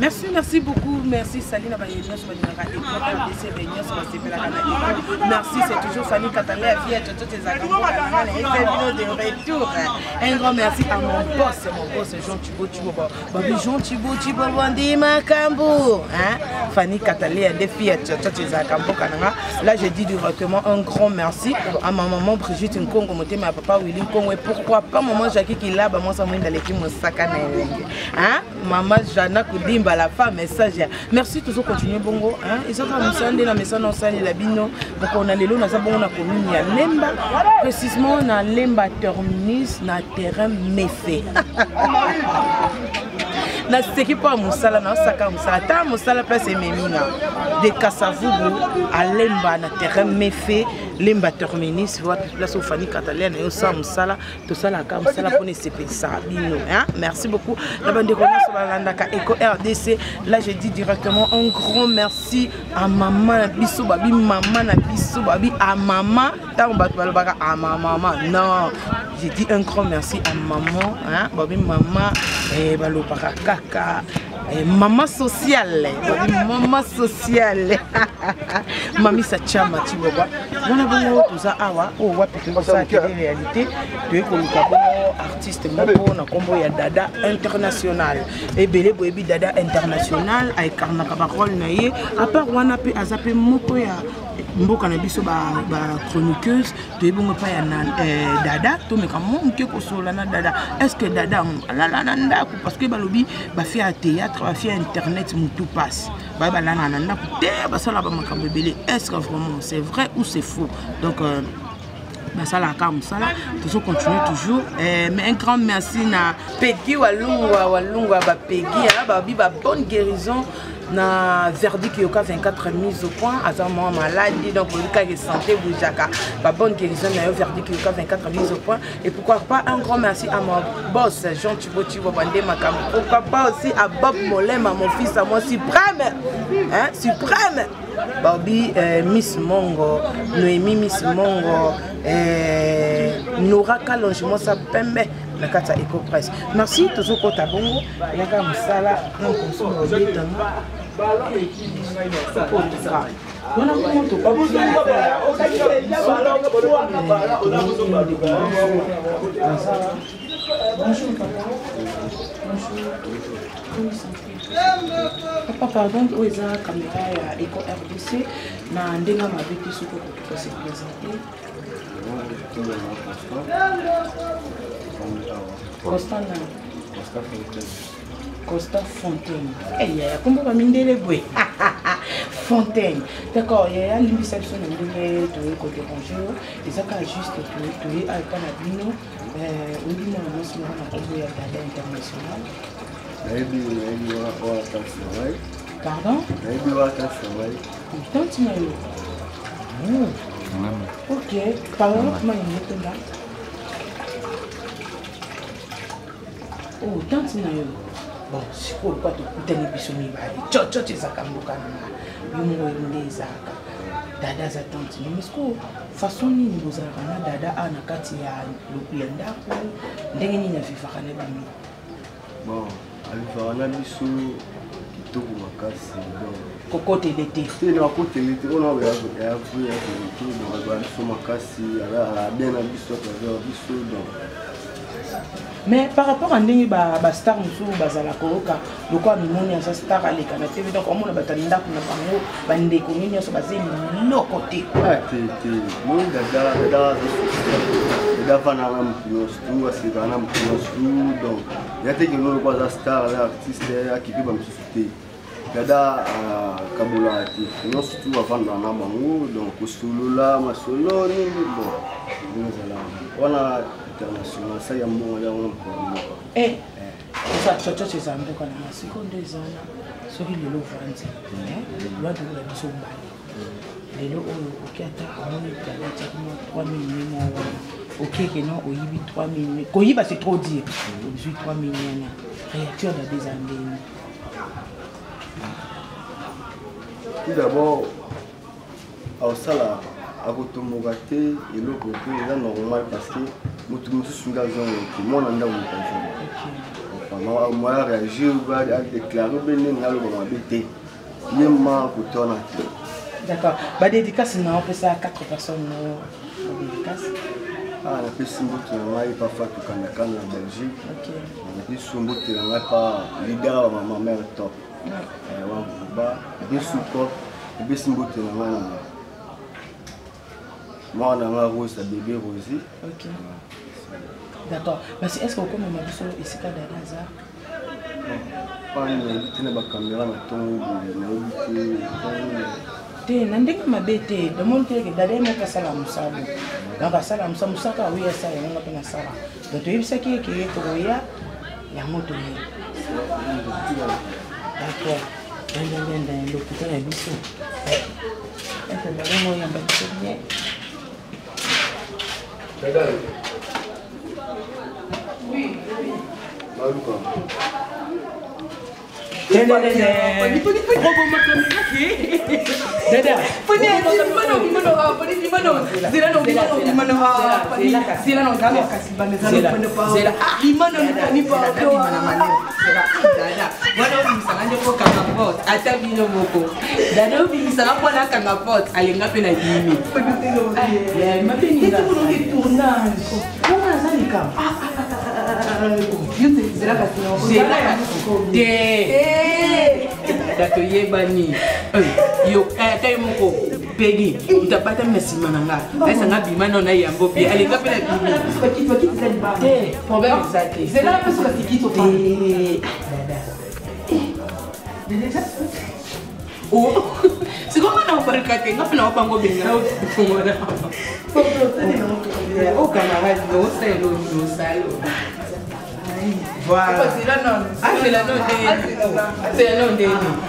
Merci beaucoup. Merci Saline Abayenia sur merci, c'est toujours Fanny Katalé, fille à Toto de retour. Un grand merci à mon boss, Jean Thibault, Babi Jean Thibault, Bandi Makambo. Fanny Katalé, des filles à Toto Tezakambo Kananga. Là, je dis directement un grand merci à ma maman Brigitte Nkongo, ma papa Willy Nkongo. Et pourquoi pas maman Jackie qui là, moi, ça m'a dit mon sac à maman Jana Koudimba, la femme, message. Merci, toujours continuer bongo. Ils sont en train de la maison, la bino. Donc on a les lots, on a commis à Lemba. Précisément, on a Lemba terminus, na terrain méfait. Na seki pa musala na saka musala ta musala place memina de Kasavubu à Lemba na terrain méfait Lemba terminus voit place au Fanny Katalé na yo sa musala to sala ka musala pour ne sepesa bino merci beaucoup la bande de connaissance balandaka Eco RDC. Là je dis directement un grand merci à maman biso babi maman na biso babi à maman ta on bat balobaka à maman non j'ai dit un grand merci à maman babi maman et balobaka kaka maman sociale Mami Sachama Tiboba. On a besoin de ça awa o wapi que ça est réalité de ko artiste moko na kombo ya Dada international et belé boyebi Dada international ay karnaka ba rôle na ye à part wana pe azape moko ya mboka na biso ba chroniqueuse to ebongo pa ya Dada to meka monke ko sola na Dada est-ce que Dada la nanda parce que balobi ba fait théâtre ba fait internet mutu passe ba la nanda ko te ba sala ba makambe belé est-ce que vraiment c'est vrai ou c'est faux donc ça la comme ça là toujours continuer toujours mais un grand merci na Peggy Walungwa ba Peggy ba bonne guérison na verdict yoka 24 mise au point azama maladie donc le cas de santé boujaka ba bonne guérison na verdict yoka 24 mise au point et pourquoi pas un grand merci à mon boss Jean Thibault Bandé Makam pourquoi pas aussi à Bob Molema mon fils à moi suprême suprême Bobby Miss Mongo Noémie Miss Mongo Nora Kalonjimo sa pembe na kata Eco Press. Merci toujours pour ta bongo yaka musala non consomme obétant on a compte pas bonjour papa pardon où est la caméra ya Eco RDC na ndenga mabiki suko ko se présenter Costa Fontaine. Eh ya kombo ba mindele bwe. Fontaine. D'accord, il y a l'imbication de de côté bonjour. Et ça quand juste to yi al kana bino on dit moi non c'est na kombo ya Dada international. Pardon? Tant tu ok, par exemple, comment il est là? Oh, tant tu bon, si vous pas te coûter les bisoumis, tcho tu as kamboka na, yumo inde zaka. Dada za tanti, mais ce que façon ni nous avons Dada ana kati ya lopulenda ko, ndenge ni na vivaka na bimi. Bon, alivana biso kitoko makasi donc Cocotte l'été. C'est la côte l'été, on a vu mais par rapport à Ndingi Star Moussou, Bazala Koroka, le quoi nous avons star à l'écran, donc on a batanda pour nous, bandé comme nous sommes basés de l'autre côté. Dada Kabula non surtout avant dans la bango donc solo là ma solo ni bon nous allons on a international ça y a mon là on ça c'est ça mais quand on a seconde des ans sur le lot français loi de la somba les lots OK ata on est 3 millions OK que non au 3 millions koyiba c'est trop dire 3 millions réacteur de des années. Tout d'abord, au Sala, à Kotomogate et le côté est normal parce que nous sommes dans un monde qui est Moi, réagir, déclarer, d'accord. Bah, dédicace, on peut ça à 4 personnes. Dédicace. Ah, on a fait Simbout, on a parfois tout quand on est en Belgique. Ok. On a fait Simbout, on a pas leader, ma mère top. On a fait support, on a fait Simbout, on a moi, on a un rose, un bébé rosé. Ok. D'accord. Mais est-ce que vous avez ici ici dans le hasard? Pas une caméra, te nandenge mabete de mon teke dade mo kasala musabu donc asala musabu saka wiya sala ngo pena sala donc to yebisa ki ke to ya ya moto ni d'accord ndenda l'hôpital ya biso est-ce que ngo ya mbabiso bien oui dato yebani yo kay moko pegi utapata mesimananga esa ngabima nona yambo bi alinga pela bi problème zake c'est là parce que c'est qui to oh c'est comment on parle kate ngapena wapango benga fumona oh camarade no selo no salo. Voilà. C'est la non. Ah, c'est la non. C'est la non.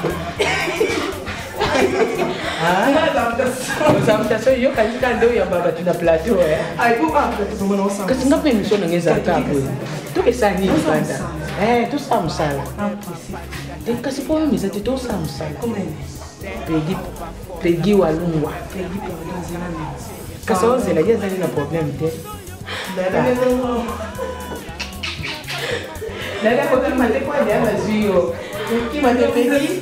Samtasyon yo katika ndo ya baba tuna plateau ay pour après kasi ngape émission ngeza tapo to kesani banda to samsala te kasi po misa te to samsala pegi walungwa kasi on zela yeza na problème te dada ko te mate kwa dia mazio ki mate pegi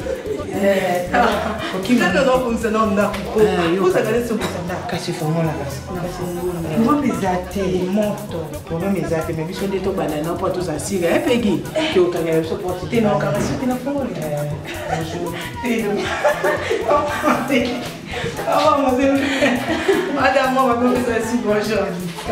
Kita não funciona Usa cadê seu funcionar? Kasi formula kasi. Problema exato, moto. Problema exato, mas bicho de toba não pode usar siga. É peguei. Que o cara só pode ter não cara só tem na folha. Ah, mas eu. Ada mama vai pensar assim bonjour.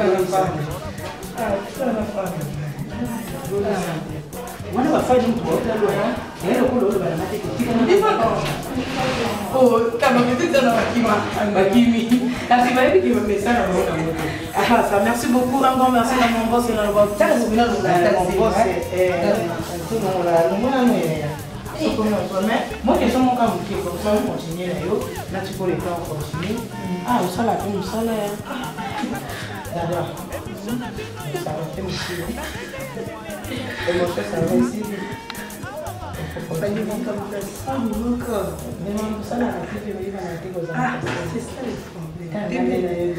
Wana bafanya mtu wote leo leo kule bana mate kitika oh kama kitika na makimi kasi baebi ki message na mona moto ah ça merci beaucoup encore merci à mon boss et à votre ça c'est bien mon boss tout le monde là nous mona mais moi que je mon camp qui comme ça on continue là yo là tu peux les faire continuer ah on sala comme ça là d'accord ça va faire aussi comment ça va ici ça y est mon camp ça nous encore mais on ça là la fille va la tête aux ah c'est ça le problème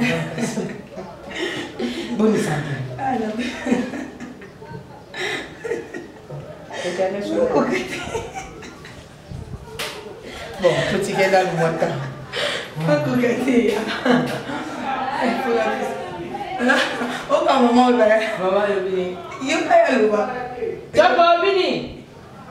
bonne santé ah là bon petit gars dans le mois pas coqueter oh quand maman là maman le bien il pas le voir Tapa bini.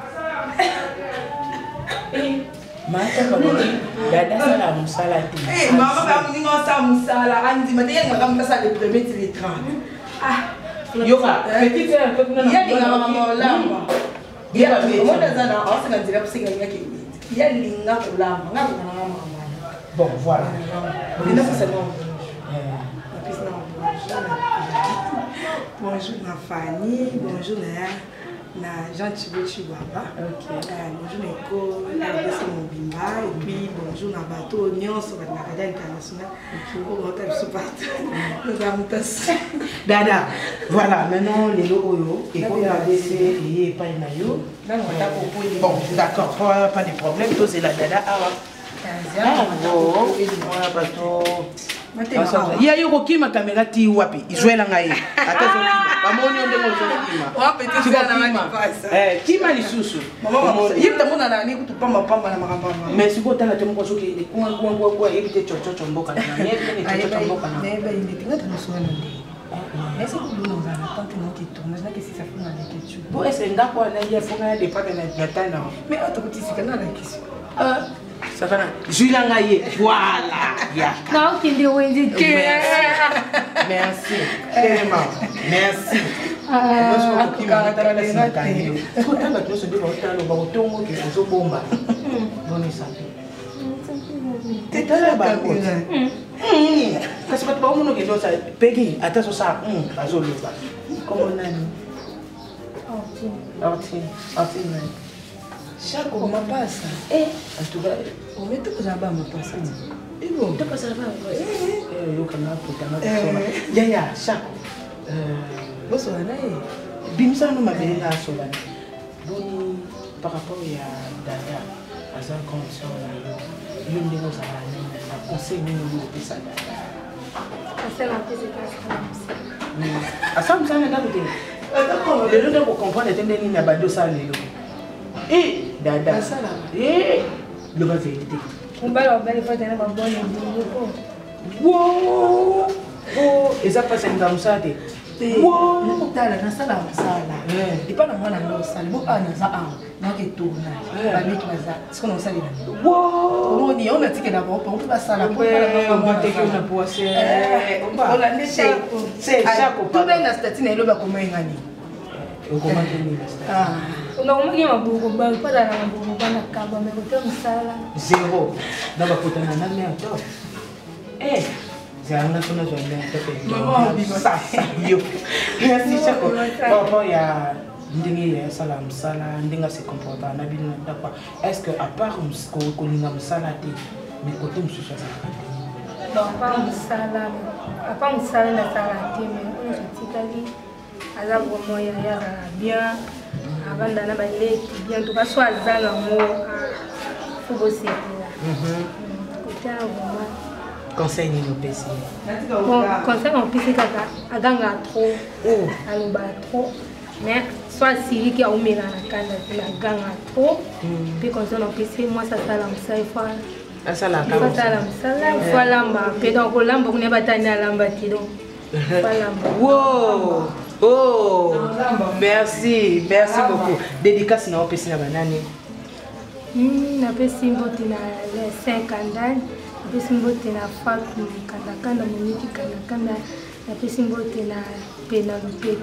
Mata kalau dada salah musala tu. Mama kamu ni ngasa musala andi mati yang ngam kasa le premier télétran. Ah, yoga. Petit c'est un peu non. Ya ni ngam lamba. Ya mo da zana asa kan dira psinga yake. Ya linga kulamba ngam ngam. Bon, voilà. Il n'a pas ça non. Bonjour ma famille, bonjour na Jean Thibaut Chibaba. Bonjour Neko, RDC Mobimba et puis bonjour na bateau Oignon sur la radio internationale. Pour monter sur partout. Nous avons tous. Dada, voilà, maintenant les logos et pour RDC et pas Nayo. Bon, d'accord, pas de problème, tous c'est la dada. Ah bon, voilà bateau. Il y a eu qui m'a caméra ti wapi. Il jouait la ngaïe. Attention, pas mon nom de mon qui m'a les sous. Il t'a mon année que tu pas ma pamba na maramba. Mais si vous t'as tellement choqué, les quoi, éviter chocho mboka. Mais il était dans son nom. Mais c'est pour nous attendre que tu tournes, là que si ça fait mal que tu. Bon, est-ce que d'accord, là il faut des pas de la taille. Mais autre petit c'est canal la question. Ça va. Julien Ngaye, voilà. Non, qui dit oui, merci. Tellement. Merci. Kasi bato ba uno kidosa Peggy ata so sa azoluba como nani Orti Chaque on m'a passé en tout cas on met tout ça bas m'a passé et bon tu passes là yo kana putana ya ya Chaque boso na bimsa no mabele na so bana boni par rapport ya dada asa condition la yo ndingo za na conseil ni no pesa dada Asam sana na kuti. Le ndio ko comprendre tende ni na bado sana lelo. Dada. Le ba vérité. Umbala ubali fata na babone ndiko. Wow. Eza pas en gamsate. Wow, tala na sala masala. Ipa na mwana ndo sala. Bo ana za na ke tourna. Ba miki baza. Siko na sala. Wow. Oni ona tike na bo pa sala po para na te ke na poase. Ola ne c'est Chaque tout bien na statine elo ba komengani. Comment tenir la statine? Unaumia mabugo ba pada na mabugo bana kaba mekote msala. Zero. Na ba kutana na mea to. Zana tuna jombe sasa yo. Merci Chaque. Bon ya ndingi ya sala msala ndinga se comporta na bino ndakwa. Est-ce que à part ko ninga msala te mais côté msusu ça. Donc pas msala na sala te mais on se tikali ala vraiment ya bien abanda na baleki bien tout cas soit zala mo faut bosser là. Côté vraiment conseil ni no pesi. Bon, conseil en pesi kaka aganga trop. Aloba trop. Mais soit si qui a umela na kanda la ganga trop. Puis conseil en pesi moi ça salam ça il faut asala ka. Salam salam faut lamba. Puis donc lamba on est batani à lamba ti donc. Wow. Oh. Merci beaucoup. Dédicace na pesi na banani. Na pesi mboti na les 50 ans. Pesi mbote na Fatou kanda Monique kanda na pesi mbote na Penelope.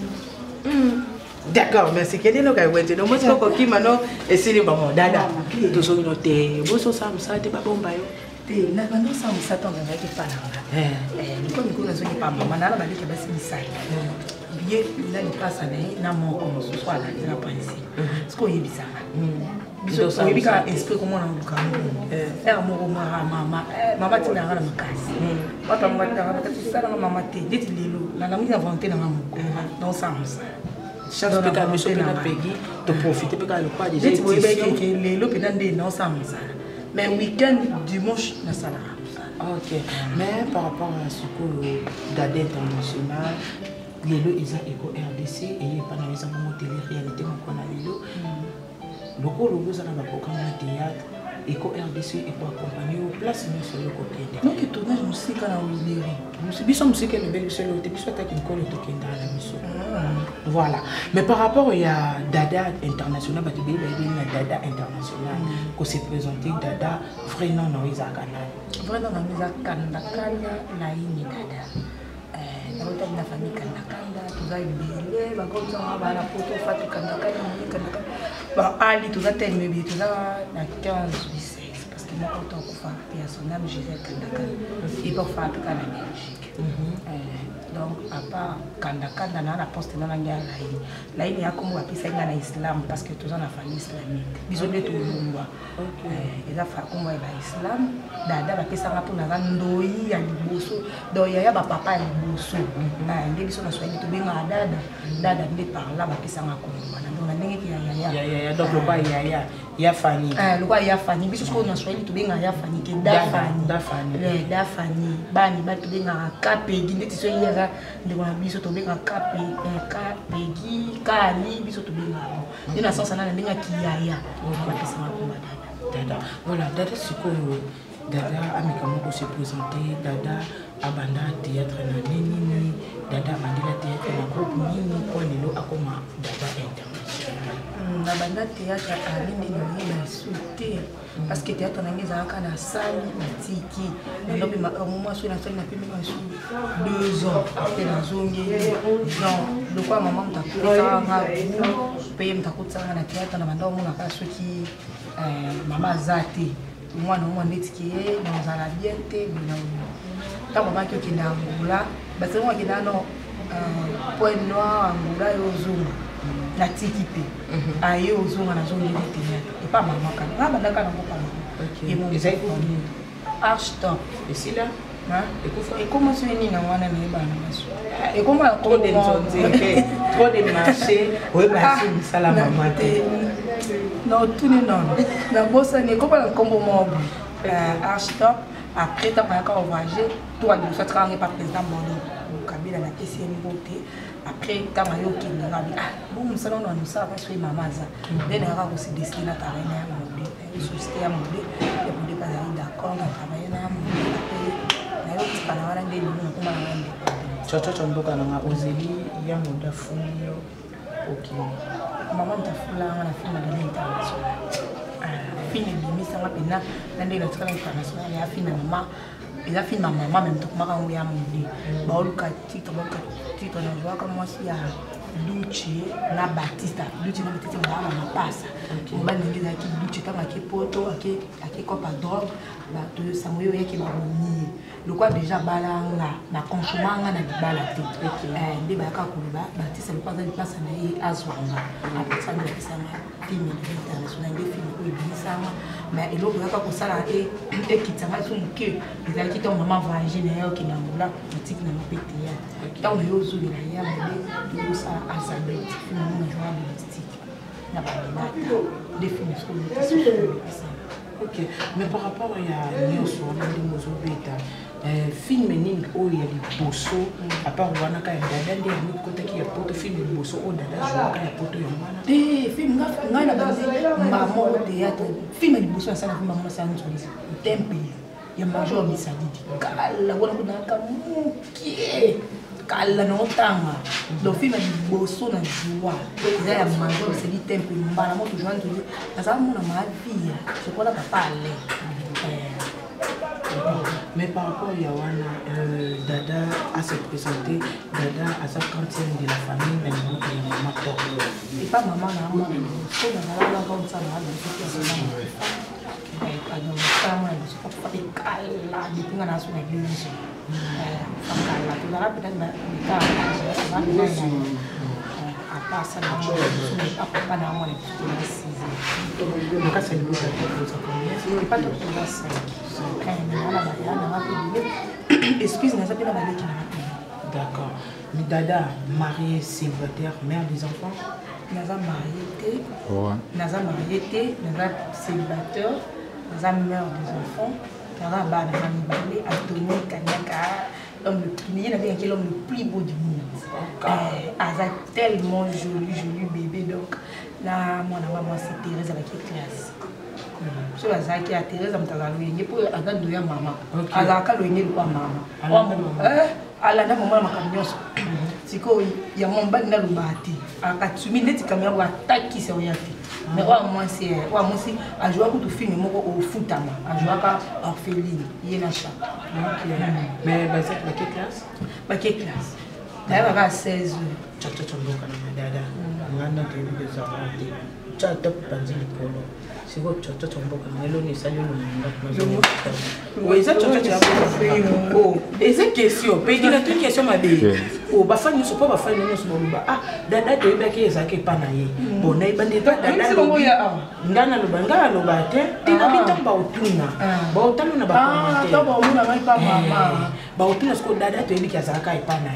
D'accord, merci. Quel est le gars? Ouais, moi c'est quoi qui maintenant et c'est le bon dada. Tout ça noté. Vous so ça te pas bon bayo. Te na bando ça me s'attend avec les parents. Nous na zoni pa mama na ba leke basi misai. Bien là il passe na mon comme ce soir là na penser. Ce qu'on y bizarre. Biso so yebika esprit comment on luka mo mama tina ngala makasi wata mwata bakati sala mama te deti lelo na nami na volonté na moko donc ça chaque fois que monsieur na Peggy te profiter parce que pas déjà deti boyeba ke lelo pe ndé non ça mais week-end dimanche na sala. OK, mais par rapport à ce que dada international lelo isa eko RDC et pas na isa mo télé réalité mo na lelo lokolo bozala na programme de théâtre eko RDC eko accompagner au place mais sur le côté donc tournage musique na Willeri biso musique le bel biso le biso ta kin ko le to kenda la biso voilà mais par rapport ya dada international ba tibeli ba na dada international ko se présenter dada vrai nom no izakana vrai nom no izakana la ini dada na famille kanda tuza ibele ba konza ba na poto fatu kanda ba ali tuza terme tuza na 15 16 parce que moi autant ko fa ya son âme Gisèle kanda et pour faire tout kana Belgique donc à part kanda na poste na ngala la ini ya comme apisa na islam parce que tuza na famille islamique bizone to lungwa eza fa comme ba islam dada ba pesa ngapo na ndoi ya liboso do ya ba papa ya liboso nde biso na swahili to benga dada nde par là ba pesa ngako na ndenge ki ya donc le ba ya ya Fanny lokwa ya Fanny biso ko na Swahili tubenga ya Fanny ke da Fanny bani ba tubenga kapegi ndeti so yeza ndeko na biso tubenga kapegi kali biso tubenga ina sasa na ndinga kiyaya kwa pesa makubwa dada voilà dada sikoyo dada ameka se présenter dada abanda théâtre na nini dada bandela théâtre na groupe nini kwa lelo akoma dada international na banda théâtre alinde na sauter parce que théâtre na ngeza kana sali matiki ndobi moment so na sali na pembe na 2 ans après na zongi non le quoi maman mtakutsa nga paye mtakutsa na théâtre na banda mona ka soki mama zate mwana netiki dans la bien te bina ta maman qui est na ngula basi moi qui na no point noir ngula yo zunga na tikite aye ozunga na zone de théâtre et pas maman kana na banda kana ko pas et mon exact archtop et si là et comment c'est ni na wana na bana maso et comment trop de marché oui bah c'est ça la maman non tout non na bossa ni ko pas kombo mob archtop après ta pas encore voyager toi de ça travailler par président Bono Kabila na KCM beauté après ta mayo qui na bon ça non nous ça parce que maman ça ben na ko se destiner na terrain na mobi société ya mobi et pour pas aller d'accord na travailler na mobi na yo qui kana wana ndeni no kuma na ndeni chocho mboka na ozeli ya muda funyo OK maman tafula na film de l'international film de misa mapena na ndeni na tsala international ya film mama eza film mama même to maka ngo ya mobi ba oluka titre na joa comme moi si ya Duchi na Batista Duchi na Batista na mapasa ba ndengeza ki Duchi kama ke poto ake kopa drogue ba to samoyo yake ba boni le quoi déjà balanga na consomanga na bala te nde ba ka kuluba Batista le quoi za place na ye azwanga apesa na pesa ma film international nde film ko ibisama mais eloko ya ko sala ekitanga so nke ezali ki to maman voyager na yo ki na ngula boutique na mopete ya tant yo zo na ya mode ça Azabeth, une joie domestique. Des films sur le OK, mais par rapport à Nyonso, on a des mozobeta. Film ning o ya liboso à part wana ka dada ndi ya côté qui ya poto film liboso o dada joa ka ya poto ya mwana film nga na basi maman au théâtre film liboso sana film maman sana nzolisi temple ya major misadidi kala wana kuna kamukie kala no tanga do film liboso na joa eza ya major c'est dit temple mbana mo toujours nzoli asa mona ma vie je crois papa aller mais par rapport à Yawana, Dada a se présenté, Dada a sa cantine de la famille, mais non, il y a maman torle. Et pas maman, maman, c'est la comme ça, dans ce qui est d'accord. Mais Dada, mariée, célibataire, mère des enfants? Naza mariée, Naza mariée, Naza célibataire, Naza mère des enfants, Naza Banani, Anthony Kanyaka, l'homme le plus beau du monde. Aza tellement joli bébé, donc là, mon maman c'est Thérèse avec qui classe. So azaki a Thérèse amtazaloyenge pour azando ya mama azaka loyenge kwa mama ala na mama makamnyoso siko ya momba na lubati akatsumi ndeti kamera wa takisa oyati mais wa mwasi ajua ko to film moko o futama ajua ka orpheline yena cha mais basé ba quelle classe d'ailleurs à 16 chacha chomboka na dada ngana tv des enfants chacha panzili polo c'est quoi chacha chomboka na lelo ni sali lo oui ça chacha chomboka oh des questions pays la question ma bé oh ba fa nyuso pa ba fa nyuso ba ah dada to iba ke ezake pa na ye bon na ibande to dada ngana lo banga lo ba te tina binta ba utuna ba utana na ba commenter to ba muna mai pa mama ba utuna sko dada to ibi ke ezaka pa na ye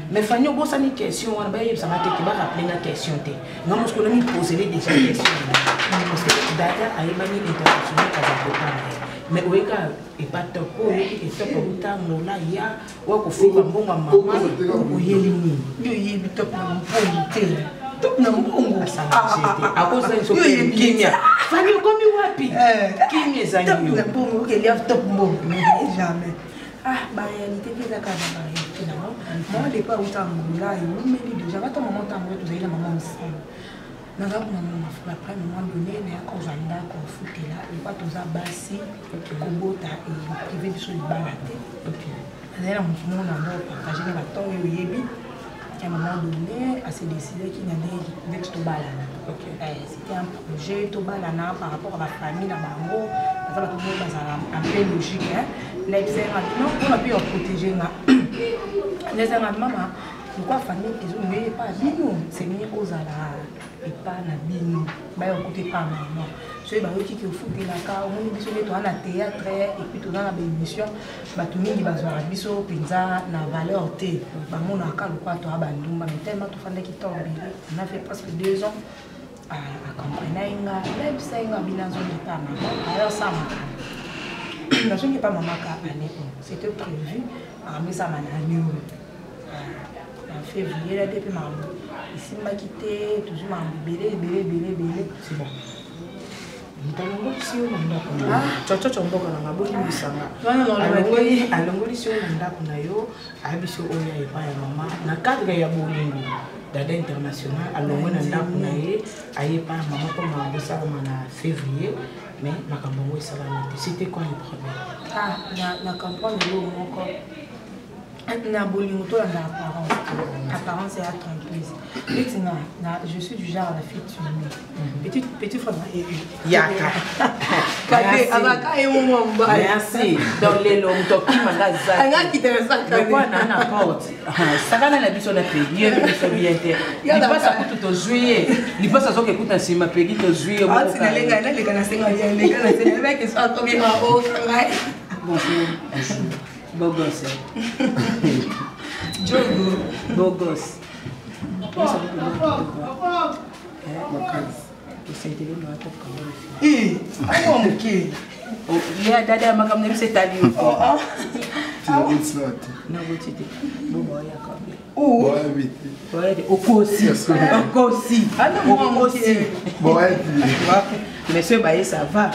Mais Fanny, on a une question, on va rappeler la question. Non, parce qu'on a posé déjà des questions. Parce que Dada a une manière internationale à mais oui, et pas top, et top au temps, là, il y a, ou qu'on fait un bon maman, ou il y a l'uni. Il y a top dans mon pommier. Top dans mon pommier. À cause de ce que Kimia. Fanny, comme il wapi. Kimia, ça y est. Top dans mon pommier, il y a top mon jamais. Ah, bah, réalité, c'est la carte. Moi, je n'ai pas autant de là, et même déjà, quand on monte en route, vous avez la maman ensemble. Nous avons maman, après, à un moment donné, il y a un conjoint qu'on fout là, et pas tous à bassi, Kobo, et privé de ce balaté. Il y a un moment où on partage les bâtons et le yébi. À un moment donné, elle s'est décidé qu'il y a des ex Tobalana. C'était un projet Tobalana par rapport à la famille, à Bango. Ça va tout le monde un peu logique. Non, on a pu en protéger. Les maman, pourquoi la famille qui n'est pas bino, c'est mieux aux ala et pas na bino. Bah on côté pas maman. So ba qui au foot la ka, on dit sur toi na théâtre et puis tout dans la émission, ba tout mingi bazwa biso penza na valeur té. Ba mon aka le quoi toi ba ndumba mais tellement tout fanda qui tombe. On a fait presque 2 ans à accompagner nga, même ça nga binazo de pas maman. Alors ça maman. Je n'ai pas maman ka année. C'était prévu à mais ça m'a année. En février, là, depuis maman. Ici, m'a quitté, toujours m'a belé. C'est bon. Nous si on a Chocho Chomboka na ngaboni bisanga. Non, alongoli si on a kuna yo, abiso oya epa ya mama na cadre ya bolingo. Dada international alongwe na ndaku na ye, ayepa mama ko mabosa ko na février, mais makambo ça va. C'était quoi le problème? Ah, na comprendre le moko. Na bolingo to na apparence et à trompeuse. Je suis du genre la fille tuée. Petit frère Yaka. Merci. Dans les longs toki magaza. Anga qui te ça quand quoi na porte. Ça kana la biso na pays, biso bien terre. Il passe à tout juillet. Il passe à ce que écoute en cima pays to juillet. Ah, c'est les gars na senga les gars na senga avec que ça comme bien au travail. Bonjour. Beau gosse. Jogo. Beau gosse. Dada makamna bise tali. Monsieur Baye, ça va?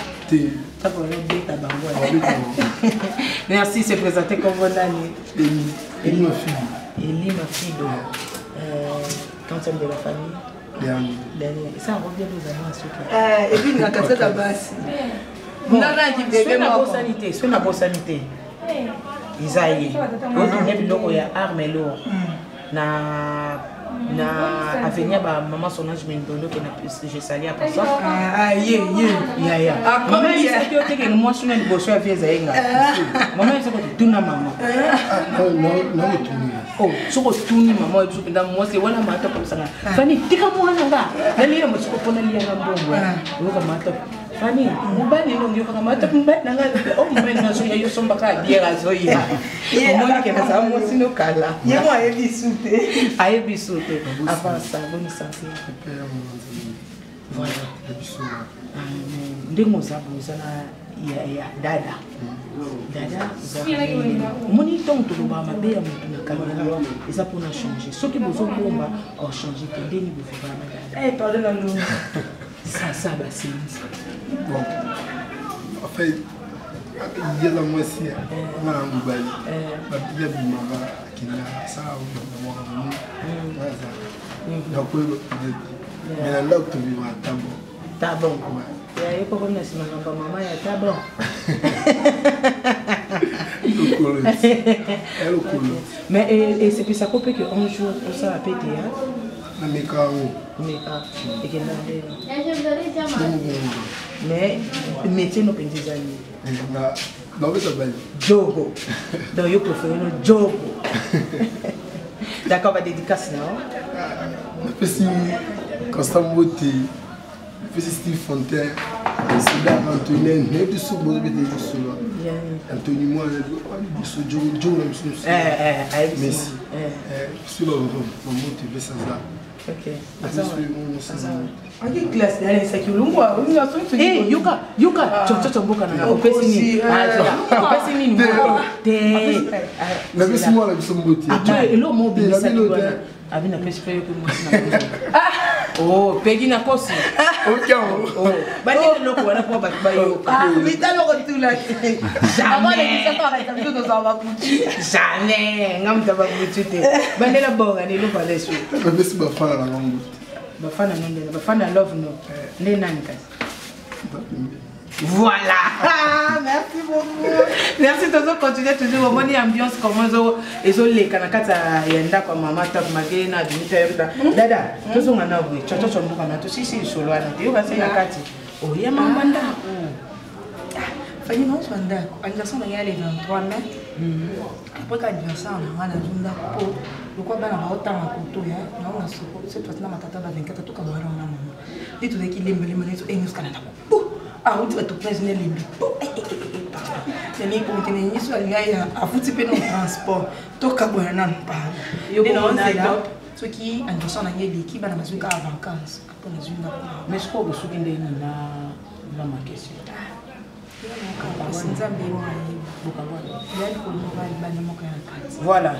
Merci, c'est présenté comme bonne année. Elie, ma fille. Elie, ma fille. Quantième de la famille? Dernier. Ça revient aux amis à ceux qui. Et puis, il y a cassé la base. Non, c'est une bonne sanité. Isaïe. Il y a arme et l'eau. Na avenir ba maman son âge mendondo que je salue à personne. Maman il sait que moi je suis une bosse à vieille zainga. Maman il sait que tout na maman. Non oh so ko tuni maman et so dans moi c'est wala mata comme ça. Fani tika moi nga. Nali mo so ko na liya ngambongo. Wo ka mata. Fani mubani no ndio kama mata mbani nga oh mbani na so yo somba ka biera zo ya. Moi que na sa mo sino kala. Yemo ayebi sute. Avant ça, bonne santé. Voilà. Ndenge mozabu ya dada. Dada. Moni ton to ba mabe ya mutu na caméra. Eza pour na changer. Ce qui besoin bomba or changer que deni bo fa na. Eh pardon nous. Ça ba c'est. Bon. En fait, il y a la moitié. On a un mobile. Il y a du mara qui n'a ça ou donc, mais là où tu vis à Tabon. Tabon. Il y a pas comme si maman est Tabon. Mais c'est que ça coupe que un jour pour ça a pété hein. Mais métier nous peine des années. Non mais ça va. Jogo. Donc yo préfère no Jogo. D'accord, va dédicace non? Petit Constant Beauté, petit Steve Fontaine, c'est là Antoine mais du sous bon que tu sous là Anthony moi du sous Joe Messi sur le moment tu veux ça ok en quelle classe d'aller ça qui longwa on a son eh yuka chocho mboka na opesi ni opesi ni te na bisi moi la biso mboti après elo mo bilisa bwana abi na pesi pe ko mo na oh pegi na kosi ok ba ni loko wana ko ba ba yo mita loko tula jamais ngamta ba kuchite bandela bonga ni lo balesu na bisi ba fala la ngambo bafana nondela bafana love no nde nani kasi voilà merci beaucoup merci toujours continuer toujours moni ambiance comment ezo leka na kata ya ndako mama top magena dimita yoda dada tozonga na bwe chocho mbuka na to sisi solo ana te yoka sina kati oh ya mama ndako fani no ndako anniversaire na yale 23 mai après anniversaire na wana zunda po lokwa bana ba otanga koto ya na ona soko cette fois na matata ba 24 to ka ba na mama dit to ki lembe lembe to engus kana na po ah on va tout président lembe po yani ko mtene niso alinga afuti pe no transport to ka bo na pa yo ko na top to ki anniversaire na yele ki bana mazuka vacances après na zunda mais ko go suki nde na ma question voilà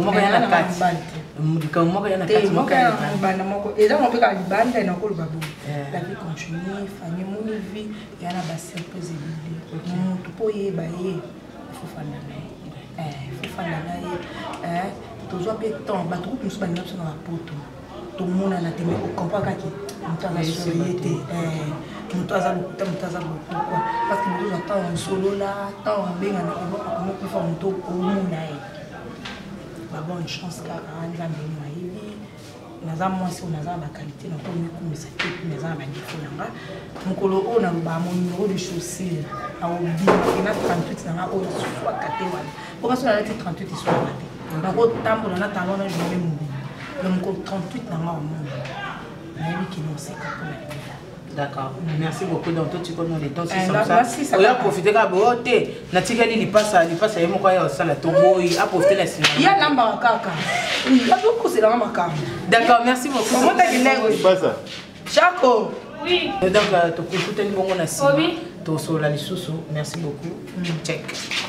la vie continue fanye moni vie yana ba surprise ebele mutu po yeba ye fofana na ye tozwa pe temps bato ko musu bana biso na bapoto tomona na teme ko comprendre kaki mutu ana soyete mutu aza lokuta mutu aza pourquoi parce que mutu attend en solo là tant benga na ko comment peut faire mutu omona ye ba bonne chance kaka nzambe maibi naza mwasi naza ba qualité na ko mikumisa te naza ba défaut nanga mukolo o na ba mon numéro de chaussure a obi na 38 nanga o soit kate wala ko ba so na 38 soit kate na ko tambola na talon na journée mubi donc 38 nanga o mon na yebi ki no se ka ko d'accord merci beaucoup donc toi tu connais les temps c'est ça on a profité ka boté na tikali lipasa yemo kwa ya sala toboyi a profiter la cinéma il y a namba kaka il y a beaucoup c'est la mama d'accord merci beaucoup comment t'as dit pas ça Oui. Chaco donc to kukuta ni bongo na sima to sola lisusu merci beaucoup check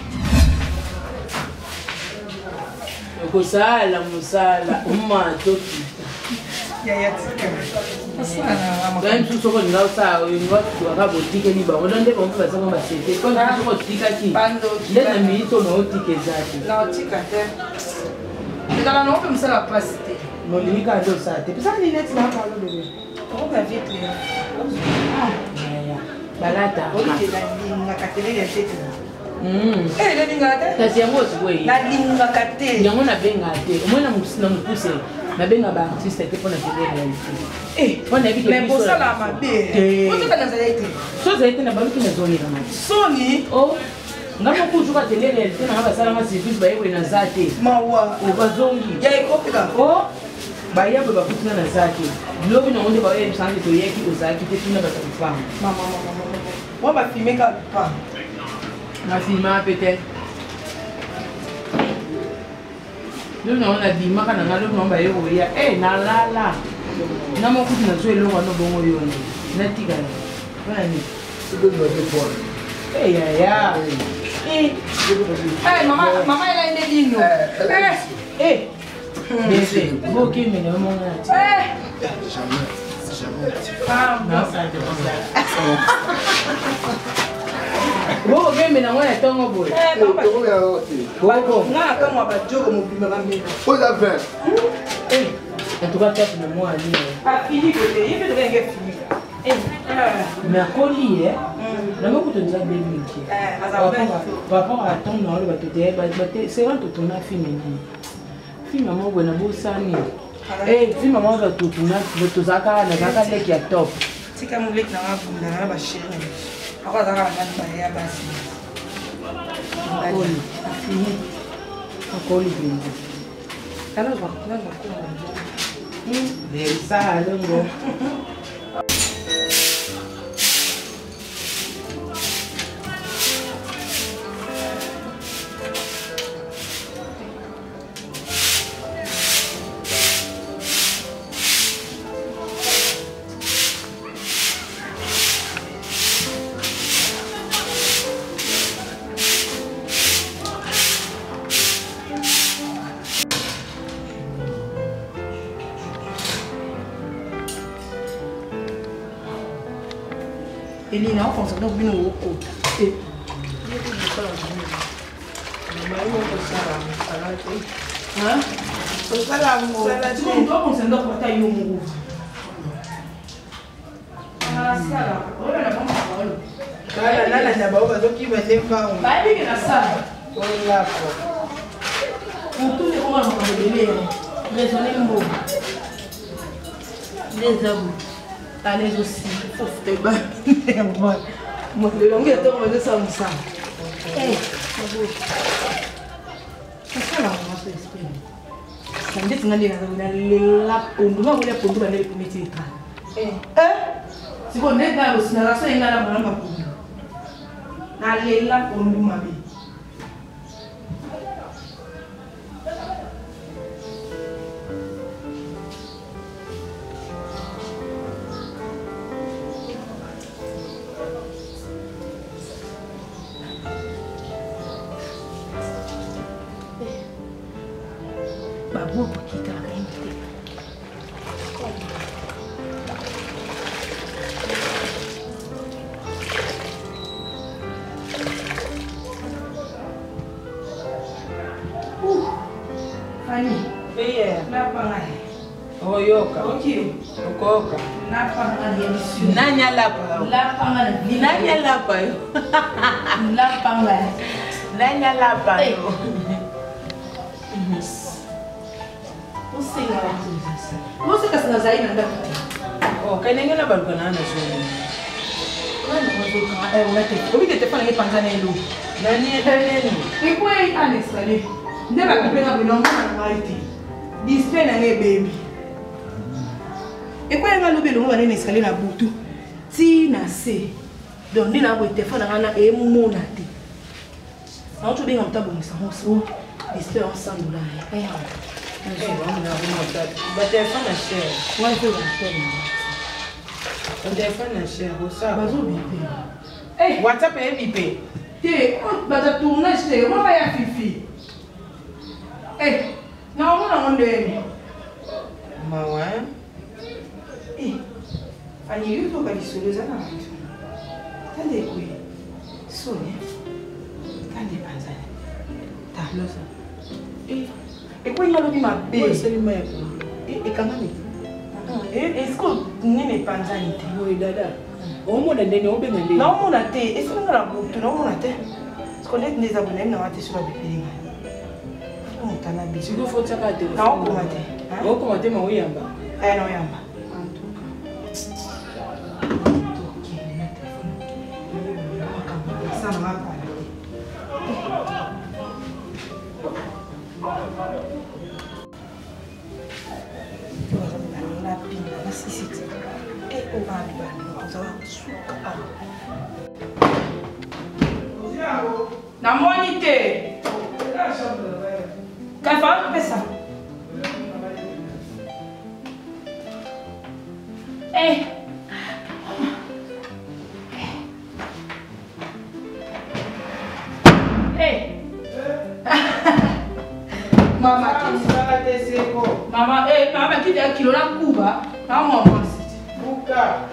ko sala musala umma toki ya tika même tout ce qu'on a ça une fois tu vas boutique ni ba on donne bon faire ça comme c'était quand tu vas tika ki les amis to no tika zaki la tika te mais dans la non comme ça la passe mon limika do ça te ça ni net là parle bébé on va vite balata ok la katele ya tete la lingate kasi yango sikoyi la lingate yango na benga te omona musina mupuse na benga ba artiste te pona tele réalité pona bi mais pour ça la mabe pour ça na zaite so zaite na baluki na zoni na mati soni oh ngamo kujuka tele réalité na ba sala ma service ba yewe na zate mawa o bazongi ya ikopika oh ba yabo ba kutina na zate lobi na onde ba yewe sangi to yeki o zaki te tuna ba tafama mama moi ba filmer ka pas na filma peut-être nous on a dit maka na ngalo nomba yo ya na lala na mo kuti na zwe lo no bongo yo na tika na ni c'est de notre point ya mama elle a une ligne bien sûr OK mais non mon jamais ah non ça Bo game na ngwana tongo boy. Tongo ya wote. Boko. Na kama ba jogo mobima ba mimi. Oza faire. En tout cas peut-être na moi ali. Ah fini côté, il fait de rien fini. Mais à Coli na mo kuto nza baby ki. Par rapport à ton nom le bato c'est quand tu na fini. Fini maman bona bo sani. Fini maman va tout na to zaka na zaka leki ya top. Tika mulek na ngabunda na ba chérie. Agora dá uma ya basi. Akoli. Akoli bingo. Kana ba kuna Versa longo. Eli na ofonso donc bino woko. Allez aussi, faut te battre. Moi, le long de temps, on va ça. Eh, c'est ça là, on va se exprimer. Ça me dit que on a les lapes, on doit aller pour nous aller pour mettre les trains. Si on est dans le cinéma, ça y est là, on va pas pour nous. Allez là pour nous, ma vie. Babu kita akan Fanny, iya, kenapa nggak? oh yoka, Oke, okoka, kenapa nggak ya di nanya lapa, Lapangan, nanya lapa yo, lapangan. nanya lapa yo. Você quer se sair na data? Oh, kaya nengen na baru kana na so. Quando você é o lete, o que te fala que panza nele? Nani nani. E qual é a nessa ali? Deve haver uma bilhão na noite. Display na baby. E qual é a lube longa nessa ali na butu? Si na se. Donc ni na boite telefone na e monate. Na tu bem on tabu nessa roça. Display ensemble là. É. Ba telefone na share. Why for that? Ba telefone na share, WhatsApp. Bazo bipe. Eh, WhatsApp e bipe. te, bata tournage te, mo ya fifi. Eh, na mo na onde. Mawa. Eh, ani yuto ka disoloza na. Tande kui. Sone. Tande panzana. Ta losa. E kwa ngalo bi mabe. Ko seli mai ko. E kangani. Est-ce que nene panzani te? Moi dada. Omo na ndene obe ngende. Na omona te, est-ce que ngala butu na omona te? Parce que les des abonnés na wate sur la bipelinga. On tana bi. Siko fotsa ka te. Na okoma te. Okoma te ma oyamba. No yamba. En tout cas. Ça ne va pas. Na monite. Quer falar com pessoal? Ei. Ei. Mama, mama, mama, que tem aquilo na Cuba, na mama. Buka.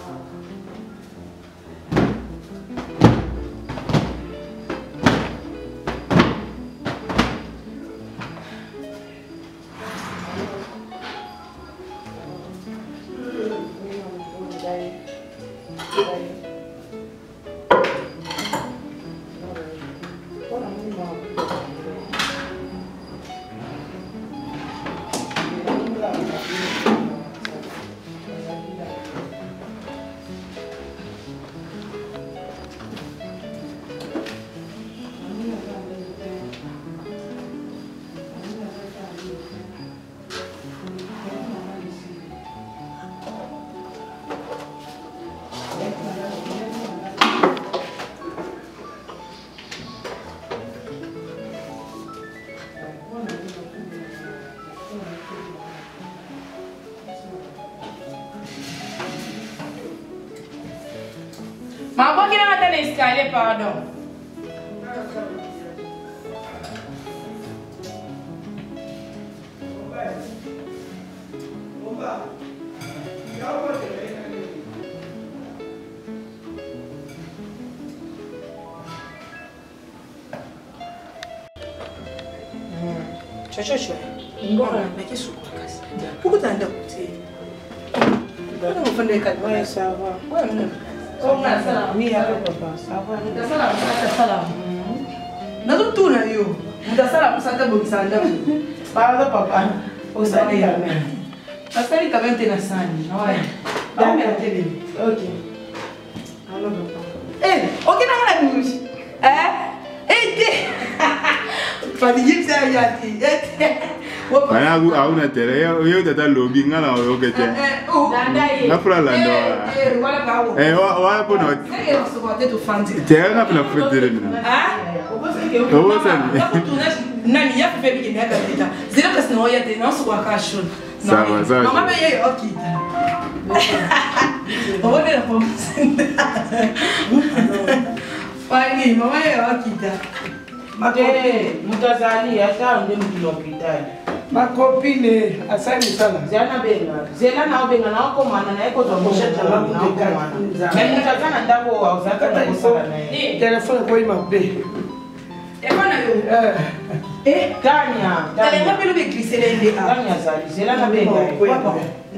Ma por que não está na escala, pardon? Chochocho. Mais qu'est-ce que c'est? Pourquoi tu as un côté? Ouais, ça va. Ouais, oui, avec papa, ça va. Nazotuna yo. Mutasala musaka bokisanda. Parle papa. Osali ya mère. Asali quand même tena sani. Ouais. Ba mère télé. OK. Alors papa. Eh, OK na ngala bimushi. Fadi ça yati. Bana hauna tele yo tata lobby ngala yo kete. Na fula la ndo. Wala ka wo. Wala pono. Sege no sokote to fandi. Tele na fula fredere mina. Obo sani. Nani ya pepe biki na kabita. Zira kasi no ya te no so kwa shon. Sawa sawa. Mama be ye okita. Obo de la pomme. Fani mama ye okita. Ma copine, mutazali hata ende mhopitali. Ma copine asani sana. Zela na obenga na okomana na eko tombosha tala kutekana. Mais mutazana ndako wa uzaka na kusala na yeye. Telefone kwa imabe. Ebana yo. Tanya. Tanya pelo be glisser ende a. Tanya zali. Zela na benga.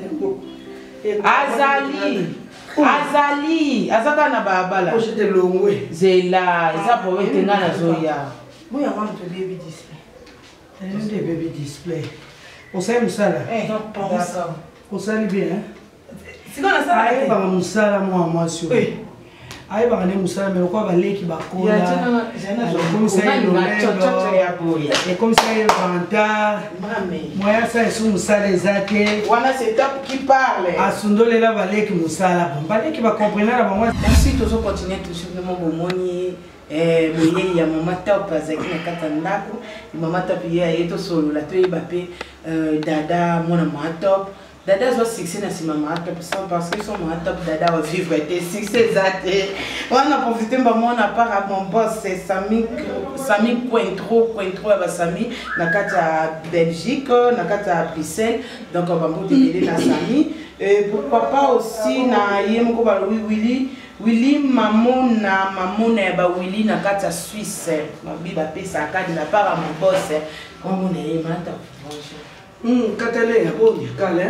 Azali. Azaka na babala. Pochete longwe. Zela, eza poete ngana zoya. Moya mama to baby display. Tanya baby display. Osai musala. D'accord. Osali bien. Sikona sala Aye ba musala mwa mwasio. Aye ba ne musala mais quoi ba leki ba kola. Comme ça et comme ça il vanta. Moya ça est musala ezate. Wana c'est top qui parle. Asundole la ba leki musala. Ba leki ba comprendre la ba moi. Merci toujours continuer toujours mon bomoni. Moye ya mama top azaki na kata ndako. Mama top ya yeto solo la to ibape dada mona mama top. Dada zo succès na si mama top parce que son mama top dada va vivre était succès zate. On a profité ba mona part à mon boss c'est Sami Cointreau ba Sami na kata Belgique na kata Bruxelles donc on va monter na Sami et pourquoi pas aussi na yemko ba Willy mamona ba Willy na kata Suisse mabiba pesa kadi na part à mon boss on est mata bonjour Katale boni kale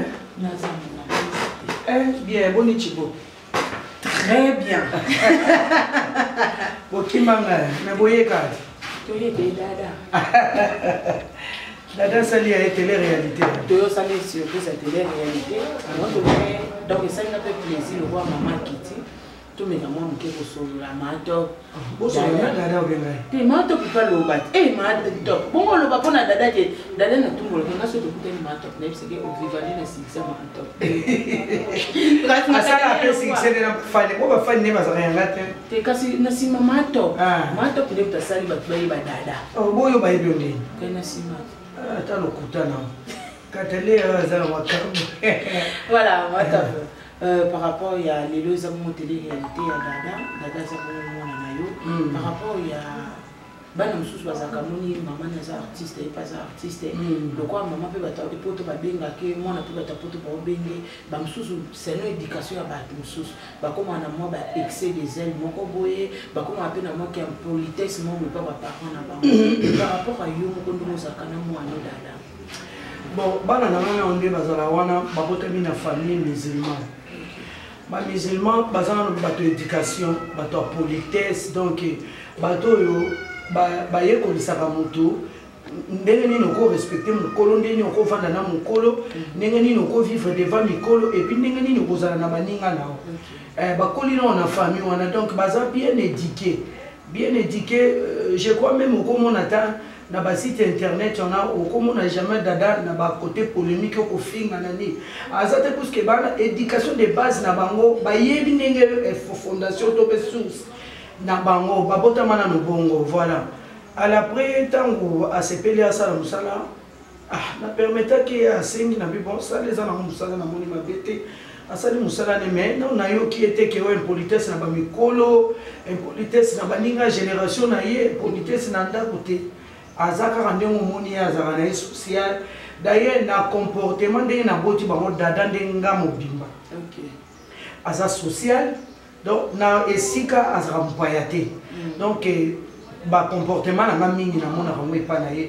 bien boni chibo très bien bokimanga me boye kale toye de dada dada sali ya télé réalité toyo sali sur plus télé réalité donc ça n'a pas plaisir de voir maman Kitty tout mais moi mon keko solo la mato boso na dada obenga te mato pas le bat mato bon le papa na dada je dada na tout le na so to kuteni mato na bisege o vivali na six mato asala pe six na fane ko ba fane ne bazaka yanga te kasi na sima mato mato pele utasali bat bayi ba dada boyo ba ibonde kana sima ata lokutana katale azala makambo voilà mato par rapport il y a les deux hommes télé réalité ya dada ça par rapport il y a bana mususu bazaka moni maman na artiste et pas artiste le quoi maman peut bata et poto ba benga ke mwana peut bata poto ba benge ba mususu c'est une éducation ya ba mususu ba comme na moi ba excès des ailes moko boye ba comme un peu na moi qui en politesse moi pas ba parent na ba par rapport à yo moko ndo zaka na mwana dada bon bana na ngana onde bazala wana babotami na famille musulman ba musulman bazana bato éducation bato politesse donc bato yo ba yekolisaka moto ndenge nini oko respecter mokolo ndenge nini oko vanda na mokolo ndenge nini oko vivre devant mikolo et puis ndenge nini okozala na baninga nao bakoli na na famille wana donc baza bien éduqué je crois même okomona ta na ba site internet on a okomona jamais dada na ba côté polémique ko finga nani azate parce que bana éducation de base na bango ba yebi ndenge fondation to be source na bango babota mana no bongo voilà à l'après tango a sepeli à sala musala na permettre que a sengi na bon ça les ana musala na moni mabete asali musala ne mais non na yo qui était que une politesse na ba mikolo une politesse na baninga génération na ye politesse na ndako te azaka rande moni azaka na social d'ailleurs na comportement de na boti bango dada ndenga mobimba OK aza social donc na esika azaka mpayate donc ba comportement na mingi na mona rango epa na ye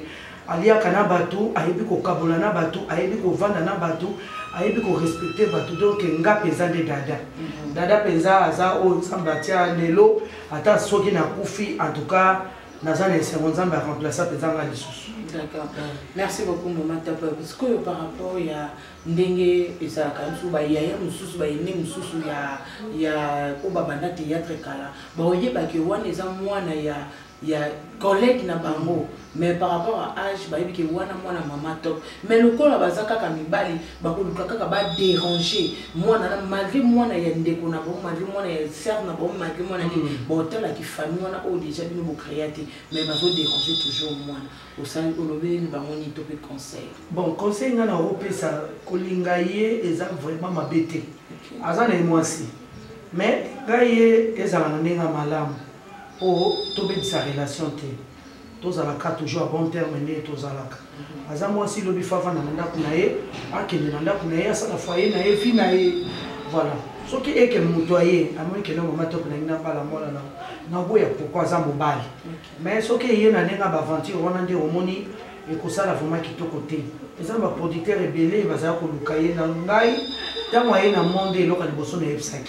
aliaka na bato ayebi kokabola na bato ayebi kovanda na bato ayebi korespecte bato donc nga mpenza nde dada dada mpenza aza oyo nzambe atia lelo ata soki nakufi en tout cas naza na esengo nzambe aremplace mpenza nga lisusu. D'accord. Merci beaucoup Maman Tapa. Parce que par rapport à ndenge ezalaka mususu bayaya mususu bayene mususu ya obabanda théâtre kala baoyebaki wana eza mwana ya collègue na bango mais par rapport à âge bayebiki wana mwana Maman Top mais lokola baza kaka mibali bakoluka kaka ba déranger mwana na malgré mwana ya ndeko na bango malgré mwana ya sœur na bango malgré mwana ni botala ki famille wana o déjà bino bo créaté mais bazo déranger toujours mwana au sein olobe ni bango ni topé conseil. Bon conseil nga na opesa kolinga ye eza vraiment mabete aza na mwasi mais gaye ezala na ndenge malamu o tobebisa relation te tozalaka toujours à bon terme nde tozalaka aza mwasi lobi fafa na ndako na ye akende na ndako na ye asala foyer na ye fi na ye voilà soki eke moto aye amoni kende Maman Top na ngina bala mola na boya pourquoi aza mobali mais soki ye na ndenge baventure wana nde omoni ekosala vraiment kitoko te eza baproducteur ebele bazala koluka ye na ngai ntango aye na monde eloko liboso na yebisaki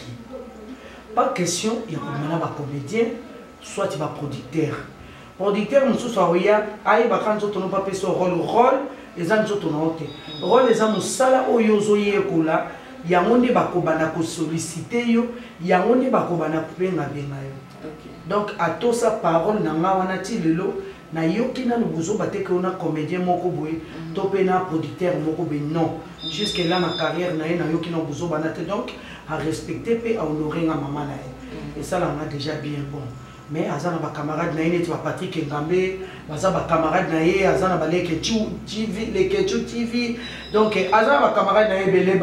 pas question ya komema na bacomédien soit baproducteur producteur mosusu aoya ayebaka nzoto no bapesa rôle eza nzoto na yo te rôle eza mosala oyo ozoyekola yango nde bakobana kosollicite yo yango nde bakobana kobengabenga yo donc atosa parole na nga wana ti lelo nayoki nanu bozoba te ke ona comédien moko boye to mpe na producteur moko boye non jusque là na carrière na ye nayoki na bozobana te donc arespecte mpe ahonore nga mama na ye esalanga déjà bien bon mais aza na bacamarade na ye neti bapatrick ngambe baza bacamarade na ye aza na balekechu tv donc aza na bacamarade na ye ebele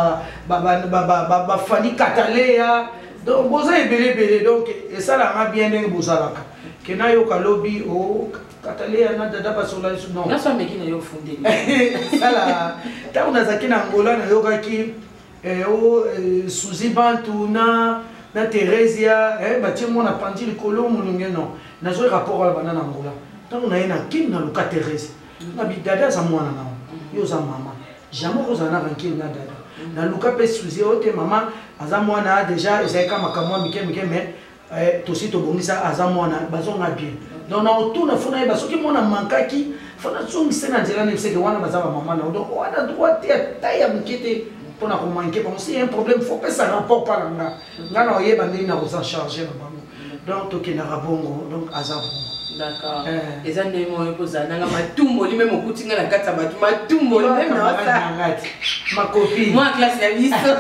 bafani kataleya donc boza ebelebele donc esalanga bien ndenge bozalaka ke nayoka lobi o kataleya na dada basola lisu non nasameki na yo fundeli sala ntango nazalaki na ngola nayokaki suzi bantu na Teresia batie mwana pandi likolo mulunge non nazoi rapport wala bana na ngola ntango na ye na kini na luka Teresia na bidada aza mwana nao yo oza mama jamais ozala na rankini na dada na luka mpe suzi oyo te mama aza mwana déjà ezalika makambo ya mike mais tosi tobongisa aza mwana bazonga bien donc na otuna fona yeba soki mwana mankaki fona zongise na nzela nebiseke wana baza bamama na donc wana droit te ata ya moke te mpona komanke bango si un problème faut pesa rapport mpa na nga nga na oyeba ndenge na koza charge na bango donc tokendaka bongo donc aza bongo. D'accord. Eza ndenge moyo kozala nanga matumbo li même okuti nga na kati ya bato matumbo li même na osa ma copine moi classe ya biso.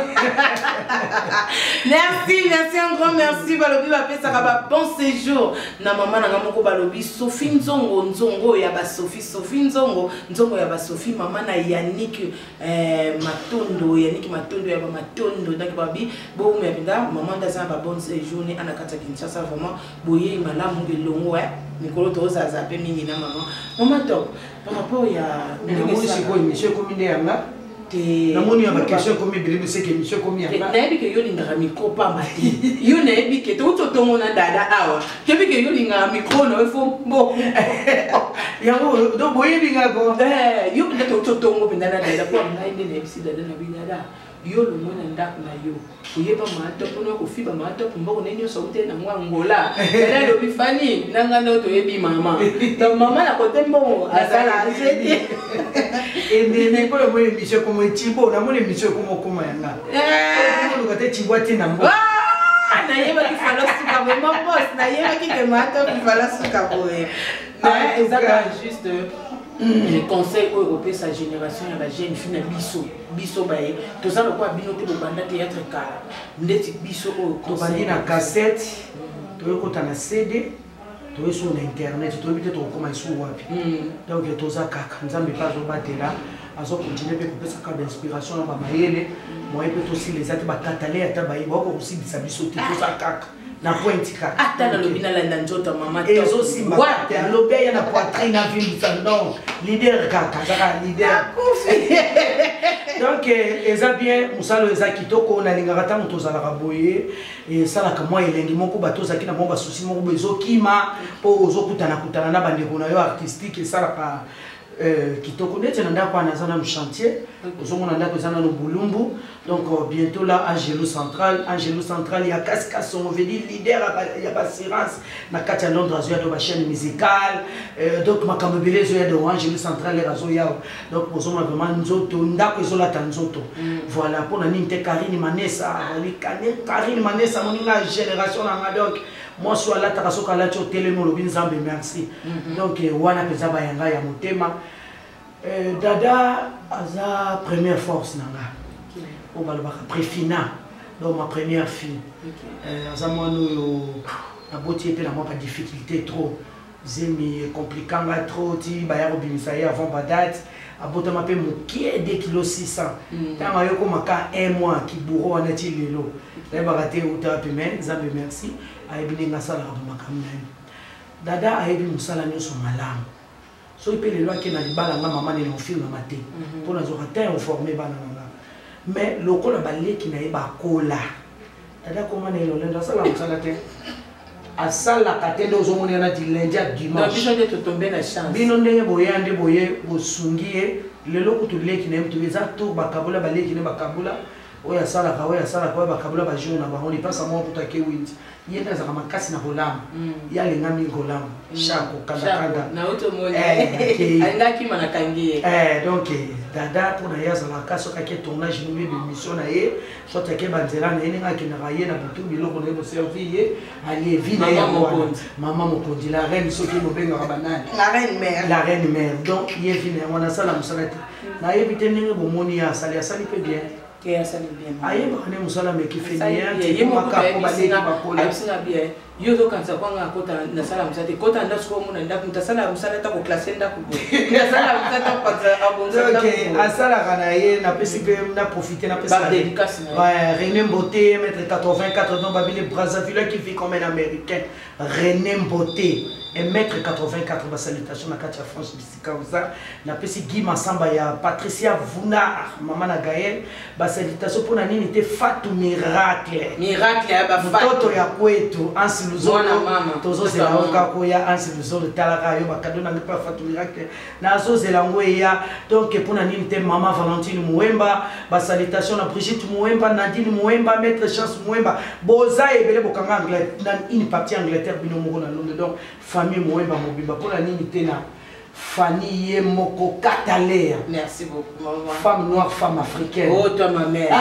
Merci un grand merci balobi bapesaka ba bon séjour na mama nanga moko balobi Sophie Nzongo ya ba Sophie Nzongo ya ba Sophie mama na Yannick Matondo ya ba Matondo donc babi bo me pinda mama ndaza ba bon séjour ni ana kata Kinshasa vraiment boye malamu gelongo Nicolo Toza zappé mingi na maman Top par rapport ya c'est quoi monsieur comme yanga te na moni ya ba question comme bilimi c'est que monsieur comme yanga na ebi ke yo linga micro pa mati yo na ebi ke to tongo na dada awa ke bi ke yo linga micro no fo mbo yango do boye linga ko yo pe to tongo pe na dada ko na inde na ebi dada na bi dada yo lo mona ndako na yo oyeba Matopo no kofiba Matopo mboko nenyo saute na ngola ela lo bifani nanga ndo to yebi mama to mama na kote mbongo azala azeti ende ko mo emission comme Tibo na mo emission comme koma yanga ko ko te Tibo ati na mbo na yeba ki falo suka bo boss na yeba ki ke Matopo falo suka bo na ezaka juste les conseils européens sa génération ya ba jeune fille na biso bae tozana kwa bino te bobanda théâtre kala ndeti biso to bandi na cassette to yokota na CD to yeso na internet to bite to koma isu wapi donc toza kaka nzambe pa zo batela azo continuer pe kopesa ka inspiration na ba mayele moi pe to si les ati ba katale ata ba ibo ko kusibisa biso te toza kaka na pointe kaka ata na lobina la ndanjota mama to ezo simba te alobe ya na poitrine na vimbi non leader kaka zaka leader donc eza bien musalo eza kitoko na lingaka tango tozalaka boye esalaka mwa elengi moko bato ozalaki na mwa basusi moko boye ezokima mpo ozokutana na bandeko na yo artistique esalaka kitoko neti na ndako wana zana chantier ozomona ndako zana no bulumbu donc bientôt là Angelo Central il y a Cascasson on veut dire leader il y a assurance na kati ya Londres azoya do ba chaîne musicale donc makambo belé zoya do Angelo Central les razo yao donc ozomona vraiment nzoto ndako ezola ta nzoto voilà pour na ninte Karine Manessa Karine Manessa moninga génération na donc moi soit là takasoka la cho telemo lobi nzambe merci donc wana peza ba yanga ya motema dada aza première force nanga on va le voir préfina donc ma première fille aza moi no na botie pe na moi pas difficulté trop zemi compliquant trop ti ba ya robinisa ya avant ba date abota ma pe mokie 2 kg 600 tanga yoko maka 1 mois ki bourreau wana ti lelo la ba raté uta pe men nzambe merci ayebi ngasala ka makamna dada ayebi musala nyoso malamu so ipe lelo ke na libala nga mama ne film maté pour na zoka terre formé bana nga mais lokola baleki na yeba kola dada koma ne lo lenda sala musala te asala katendo ozomona na dilendi à dimanche donc biso tombé na chance bino ndenge boyande boye bosungie lelo kutuleki na mtu eza to bakabula baleki ne bakabula oya sala ka bakabula ba jona ba on passe moi pour taquer wind yenda za kama kasi na holam ya lenga mi holam shako kanda na auto moni anga ki manakangie donc dada pour na yaza la kaso ka ke tournage ni de mission na ye so take banzela na yenga ki na raye na butu biloko na bo servir ali vina ya mama mokondi la reine so ki mo benga banane la reine mère donc ye vina wana sala musalati na yebite ninge bo moni ya sali pe bien que ça n'est bien aye bakane musala me ki fenia ye mo ka ko ba singa bien yo to kanza kwanga kota na sala musate kota nda siko muna nda kunta sala musala ta ko classe nda ko na sala musata ko abonza OK asala kana ye na pesi pe na profiter na pesi dédicace René Mboté mètre 84 donc Babile Brazzaville qui vit comme un américain René Mboté et mètre 84 ba salutation na Katia France Bisikaouza na pesi Guy Massamba ya Patricia Vuna maman na Gaël ba salutation pour na nini te Fatou miracle ya ba Fatou ya kwetu ansi luzolo tozo zela oka ko ya ansi luzolo talaka yo ba cadeau na pas Fatou miracle na zo zela ngoya donc pour na nini te maman Valentine Mouemba ba salutation na Brigitte Mouemba Nadine Mouemba maître Chance Mouemba boza ebele bokanga anglais na une partie Angleterre bino moko na Londres donc famille Mouemba mobimba pour la nini te na Fanny Yemoko Katalea. Merci beaucoup maman. Femme noire, femme africaine. Oh toi ma mère.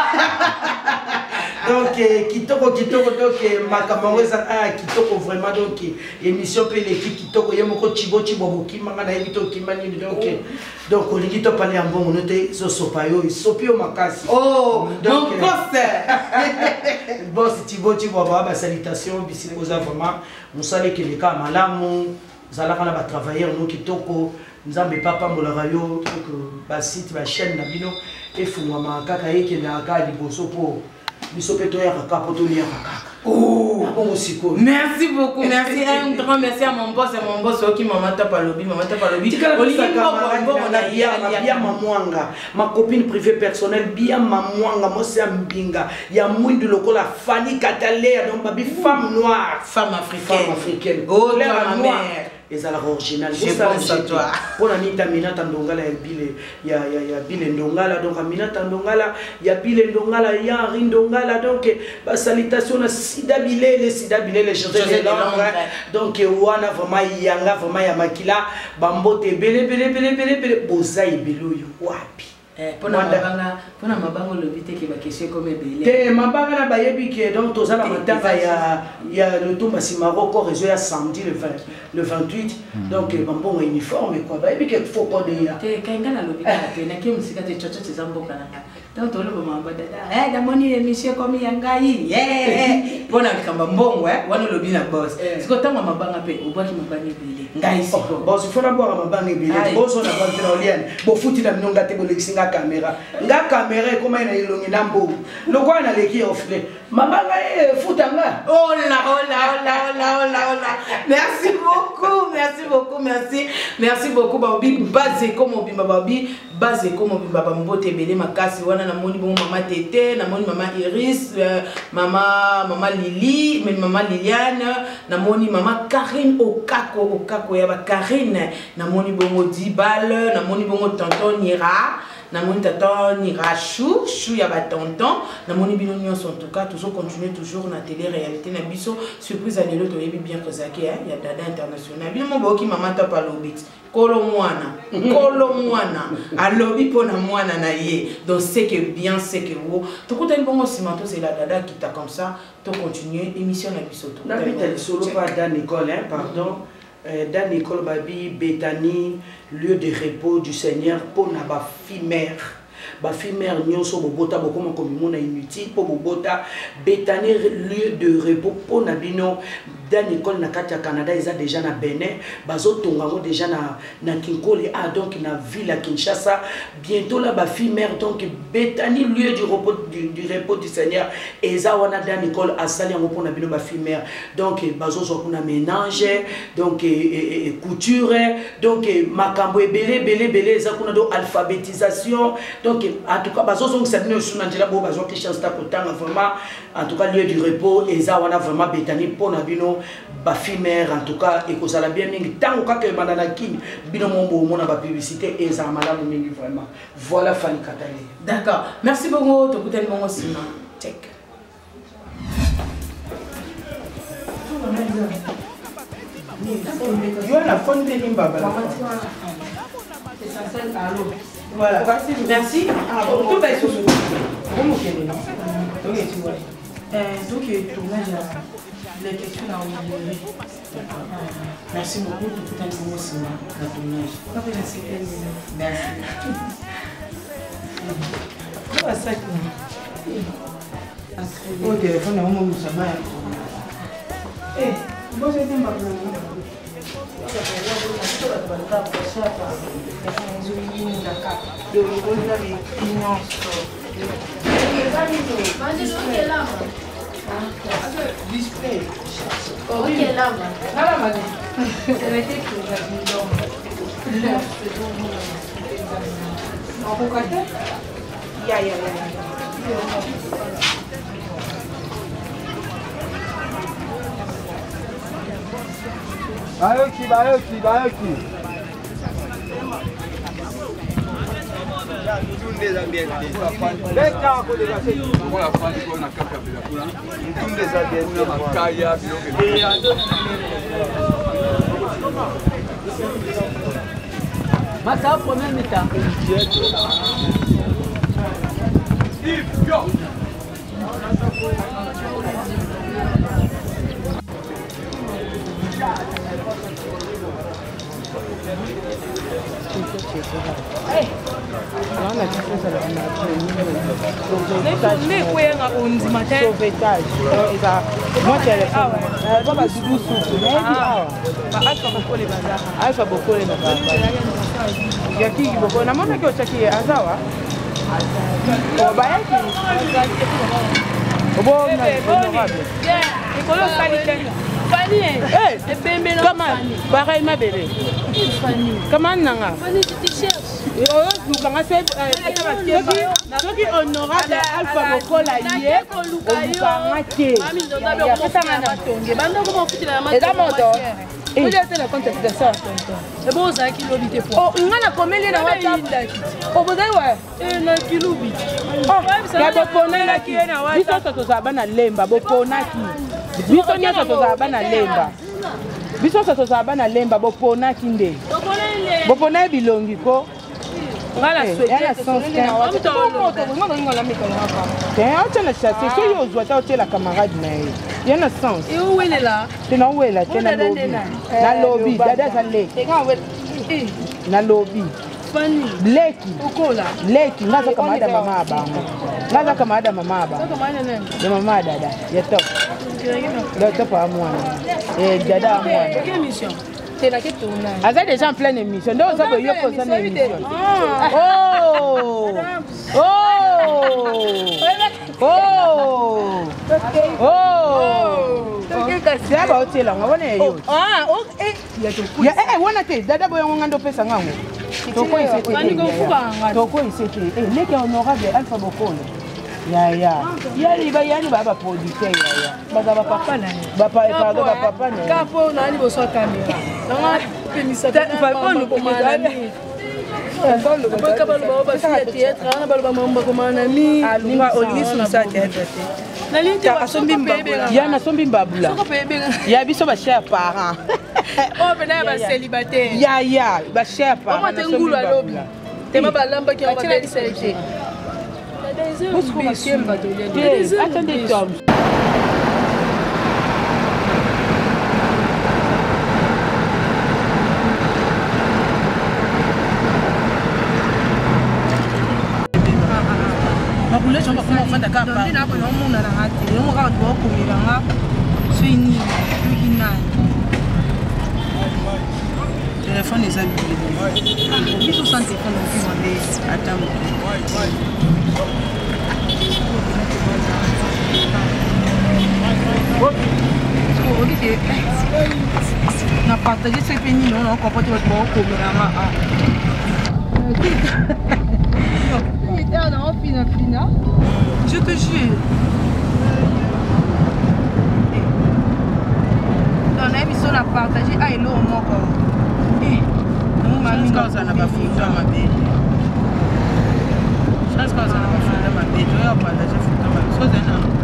Donc kitoko donc makamaweza kitoko vraiment donc émission pe l'équipe kitoko Yemoko Chibo Boki manga na ebito kimani donc olingi to parler en bon noté so sopayo sopio makasi. Oh mon boss. Boss Chibo ba salutation bisikoza vraiment musale ke leka malamu zalaka na ba travailleurs no kitoko nzambe papa molaka yo donc ba site ba chaîne na bino efungwa kaka yeke na ka liboso po biso pe to ya kaka po to lia kaka. Oh bon siko. Merci beaucoup, merci un grand merci à mon boss qui maman t'a pas lobby bien mamwanga ma copine privée personnelle bien mamwanga moi c'est mbinga ya mwindu lokola Fanny Katalea donc babi femme noire femme africaine oh la mère ezala original je pense à toi pona nita minata ndongala ya bile ya bile ndongala donc minata ndongala ya bile ndongala ya rindongala donc ba salutation na sida bilele José donc wana vraiment yanga vraiment ya makila bambote bele boza ibeloyo wapi pona mabango lobite ki ba question comme belé te mabanga na bayebi ke donc tozala matanga ya le tomba si Maroko réseau ya samedi le 28 donc bambongo uniforme quoi bayebi ke faut pas de ya te kanga na lobite na ke musika te chocho tezamboka na donc tolo mama dada damoni émission comme yangai pona kamba mbongo wana lobi na boss siko tanga mabanga pe obaki mabanga belé ngai siko boss il faut na boire mabanga belé boss on a pas de oliane bo futi na minonga te bo lexisinga caméra nga caméra ekoma na ilongi na mbovu lokwa na leki offre mama nga futanga oh là merci beaucoup babi base comme obimba babi base comme obimba bambote belé makasi wana na moni bon mama Tété na moni mama Iris mama Lily mais mama Liliane na moni mama Karine Okako ya ba Karine na moni bongo Dibal na moni bongo tonton Nira na moni tonton Nira chou ya ba tonton na moni bino nyonso en tout cas toujours continuer toujours na télé réalité na biso surprise à l'élo to yebi bien que ça qui ya dada international bino mo boki mama ta pa lobit kolo mwana alobi pona mwana na ye donc c'est que bien c'est que vous to ko tan bongo simanto c'est la dada qui t'a comme ça to continuer émission na biso to na bita solo pas Dan Nicole hein pardon Dan Nicole babi Bethany lieu de repos du Seigneur pour na ba fille mère nyonso bobota bokoma komimona inutile pour bobota Bethany lieu de repos pour na bino Dan Nicole na kati ya Canada ils a déjà na Benin bazo tongango déjà na Kinkole donc na ville à Kinshasa bientôt là ba fille mère donc Bethany lieu du repos du Seigneur eza wana Dan Nicole asali yango pour na bino ba fille mère donc bazo zo kuna ménage donc couture donc makambo belé eza kuna do alphabétisation donc en tout cas bazo zo ngisabino suna njela bo bazo ki chance ta potanga vraiment en tout cas lieu du repos eza wana vraiment Bethany pour na bino ba fimère en tout cas et que ça la bien mingi tango kaka mandana kini bino mombo mona ba publicité et ça malamu mingi vraiment voilà Fanny Katali. D'accord, merci beaucoup to kutani bongo sima check yo la fonte ni baba voilà merci tout va sur comment qu'elle est donc tu vois donc tournage les questions là où merci beaucoup tout le temps aussi la tournage merci quoi ça au téléphone on m'a mis ça mal moi j'ai dit ma display. Ok, là. Là, madame. Ça va être en concrète? Ya. Bayoki. Massa premier mi-temps. Pareil ma bébé. Comment nanga? Soki honorable Alpha Bokola yé olukangate. Il y a la contestation. C'est bon ça qui l'obité pour. Oh, on a combien de WhatsApp? Oh, vous avez ouais. Na kilobi. Oh, ya bopona na ki. Biso to zabana lemba bopona ki. Biso nyaka to zabana lemba. Biso to zabana lemba bopona ki nde. Bopona bilongi ko. Ngala souhaiter. Elle a son c'est la camarade il y a un sens. Et où elle est là? C'est là où elle est là. Na lobby. Dada ça leki. Na lobby. Fanny. Leki. Ukola. Leki. Ngaza kamada mama abango. Ngaza kamada mama abango. Ya mama dada. Ya top. Le top à moi. Et dada à moi. Quelle mission? t'es là qui tourne. Aza déjà en pleine émission. Donc ça veut dire que ça une émission. Oh! Oh! Oh! Oh! C'est là bas hôtel là, on va voir. Ah, OK. Ya wana te dada boyo ngando pesa ngango. Toko isete. Toko isete. Leke honorable Alpha Bokolo. Ya liba yani baba producteur ya. Baza papa na. Pardon papa na. Kapo na ni boso caméra. Nanga penisa ta papa no komana ni. Baka balba ba si théâtre na balba mamba komana ni. Alunga olisi musa théâtre. Nalinta asombimba. Ya na sombimba bula. Ya biso ba cher parents. Oh bena ba célibataire. Ya ba cher parents. Mama tengulu alobi. Tema balamba ki ba belle selection. Attendez, Tom. Téléphone est allumé. Ils sont sans téléphone, attends. On a partagé ce pénis, on a comporté votre bon caméra. Je te jure. On a mis ça, on a partagé. Ah, il est au moins. Je pense qu'on n'a pas foutu à ma bête. Je pense qu'on n'a pas foutu à ma bête. Je vais partager photo à ma bête.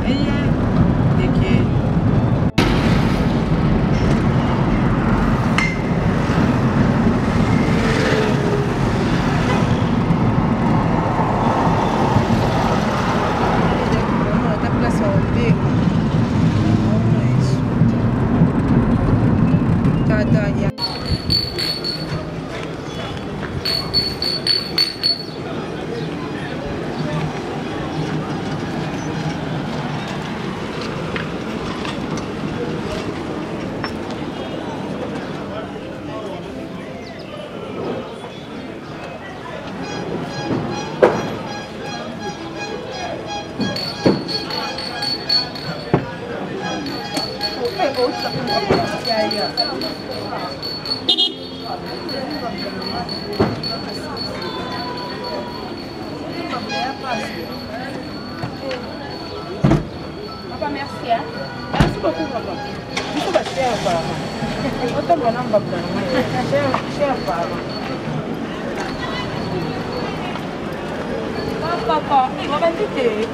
Papa, merci. Hein? Merci beaucoup, papa. Il faut passer à part. Autant qu'on a un papa. Cher part. Papa, il va m'inviter.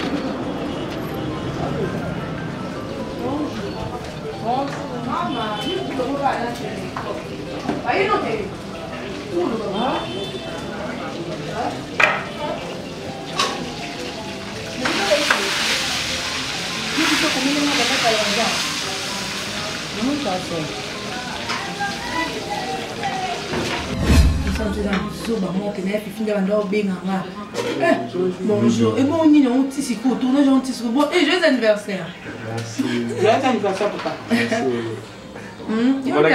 Bonjour. Et bon, on y a un petit sico, tournage un petit sico. Bon, et joyeux anniversaire. Merci. Joyeux anniversaire, papa. Il y a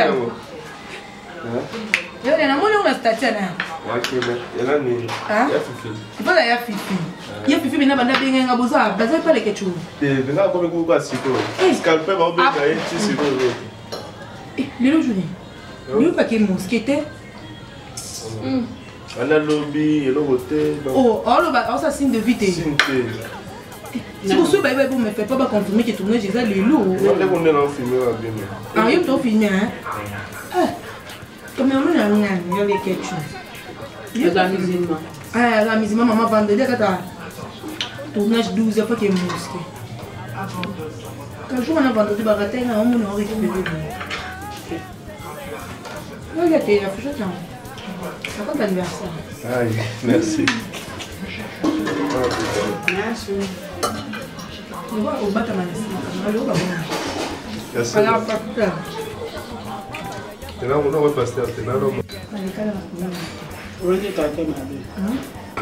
un moment où on a statut. Il faut d'ailleurs Fifi. Il y a Fifi, mais il y a un besoin. Vous n'avez pas les quelque chose. Les journées. Il n'y a pas de mousquetaire. On a lobby, le côté. Oh, ça signe de vite. Si vous savez, vous ne me faites pas confirmer que tourner, j'ai ça les loups. On est là filmé bien. Ah, il faut filmer, hein? Comme on a mis, il y a quelque chose. La musulman. Ah, la musulman, maman vendait des gâteaux. Tournage 12, il faut qu'il y ait mosquée. Quand je m'en ai vendu des bagatelles, on m'a récupéré. Regardez, la fouche, attends. C'est quand l'anniversaire? Aïe, merci. Merci. Je vois au bas de ma naissance. Merci. Alors, pas plus tard. Et là, on va passer à tes nalons. Oui, tu as fait ma vie.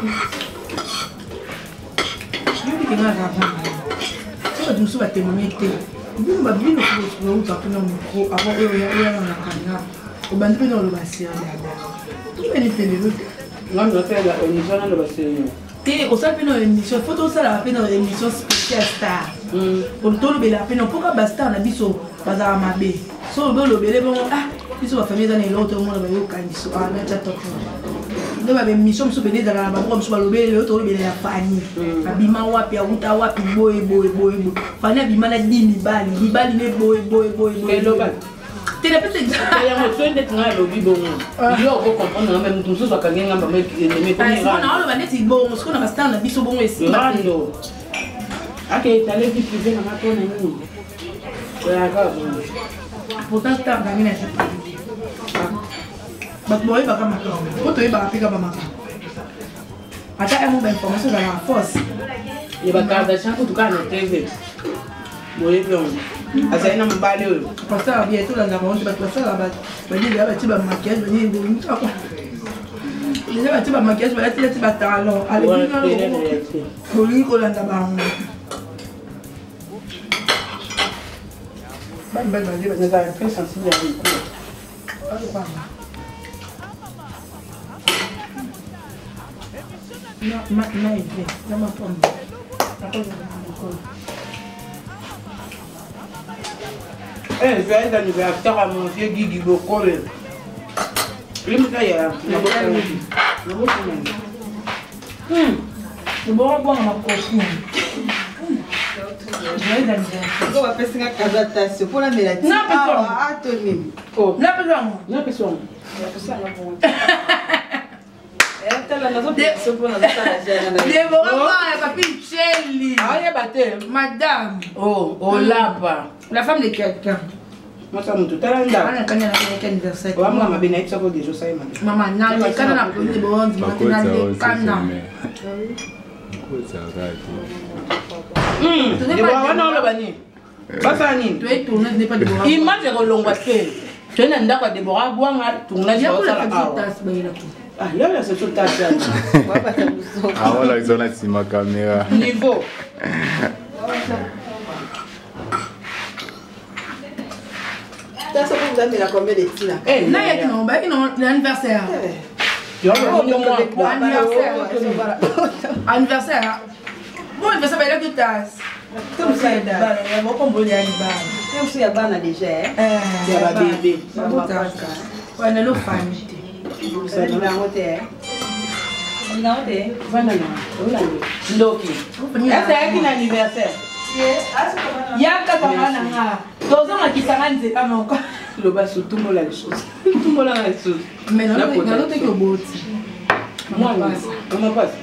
Je dis que là, ça va témoigner. Vous m'avez dit que vous avez un micro avant eux, il y a un caméra. au bande pe dans le bassin tout est pénélé non je fais la émission dans le bassin et au sein de l'émission photo ça la peine dans l'émission spéciale star pour tout le bel la peine pourquoi basta na biso bazara mabe so le bel bon ah biso va famille dans l'autre monde va yo kandiso ah na chato donc ba émission so bel dans la ba ko so le bel l'autre le bel ya fani abima wapi auta wapi boy fani abima na 10 bali ne boy tu n'as pas de temps. Il y a un soin d'être là, le bon. Il y a un comprendre même tout ça, soit quand il y a un mais on a des petits bons, ce qu'on a bastant, on a biso bon ici. Rando. Ok, t'as les petits privés dans ma tonne. Pourtant, tu as gagné la chute. Mais bon, il va pas m'attendre. Quand tu es pas appliqué, pas m'attendre. Attends, elle m'a information dans la force. Il va garder ça pour tout cas notre TV. Bon, il asa ina mbale oyo passer bien tout dans la banque parce que ça là ba dire ba ti ba maquillage ba dire bon ça quoi déjà ba ti ba maquillage ba ti ba talon allez bon lui ko landa ba ba dire ba ça fait sensible à lui je vais aller l'anniversaire à mon vieux Guigui Bokole. Il me dit, je bois bon ma copine. Je vais dans on va faire une casatation pour la mélodie. Non, ah, Tony. Oh, la personne. la personne. Madame. Oh, là-bas. La femme de quelqu'un. Moi, ça me tout à l'heure. Anniversaire. Maman m'a bien ça déjà ça maman, na le canna pour le bon dimanche na le canna. Non, le bani. Pas ça ni. Tu es tourné n'est pas de bois. Image que l'on va faire. Tu n'as pas de bois bois tourner sur ça là. Ah, il y a ce tout à fait. Ah voilà, ils ont là sur ma caméra. Niveau. Ça ça vous donne la combien de petits là. Eh, na y'a non ba non l'anniversaire. Anniversaire. Bon anniversaire ba la tasse. Comme ça là. Bon comme bon anniversaire. Même si il y a bana déjà. Il y a bébé. Ouais, na lo famille. Ça nous l'a monté. On a monté. Voilà. Loki. C'est un anniversaire. Yaka tamana nga. Tozo makisanga nzeka moko. Le bas sous tout la chose. Tout la chose. Mais non, non te ko boti. Moi on m'a passe.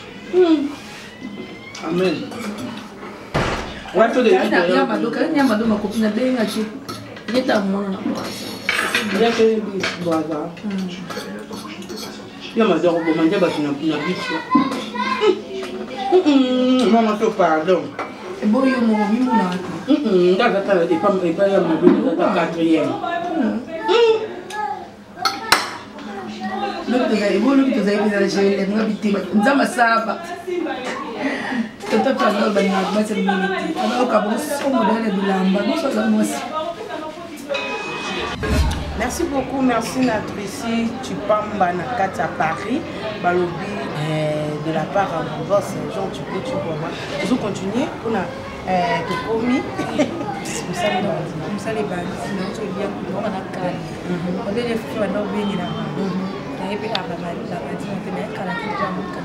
Amen. Ouais, tout de suite. Ya mado ma copine benga chi. Yeta mona. Il y a que boza. Il y a ma dor pour manger parce qu'on a biche. Maman te pardon. Et bon yo mo mi mo na. D'ailleurs, et pas y a mon but de quatrième. Le to zai bo le to zai bizarre je le ngabiti nzama saba. Toto to no ba na ba se minute. Aba ka bo so mo dale bilamba bo so za mo. Merci beaucoup, merci Natrici Tupamba Nakata Paris, Balobi de la part à mon boss Jean Tupé Tupamba. Vous continuez, on a tout promis. Vous savez les bases, sinon tu es bien pour moi, on a calme. On est les filles, on a béni là. On a été à la maladie, on a été à la maladie, on a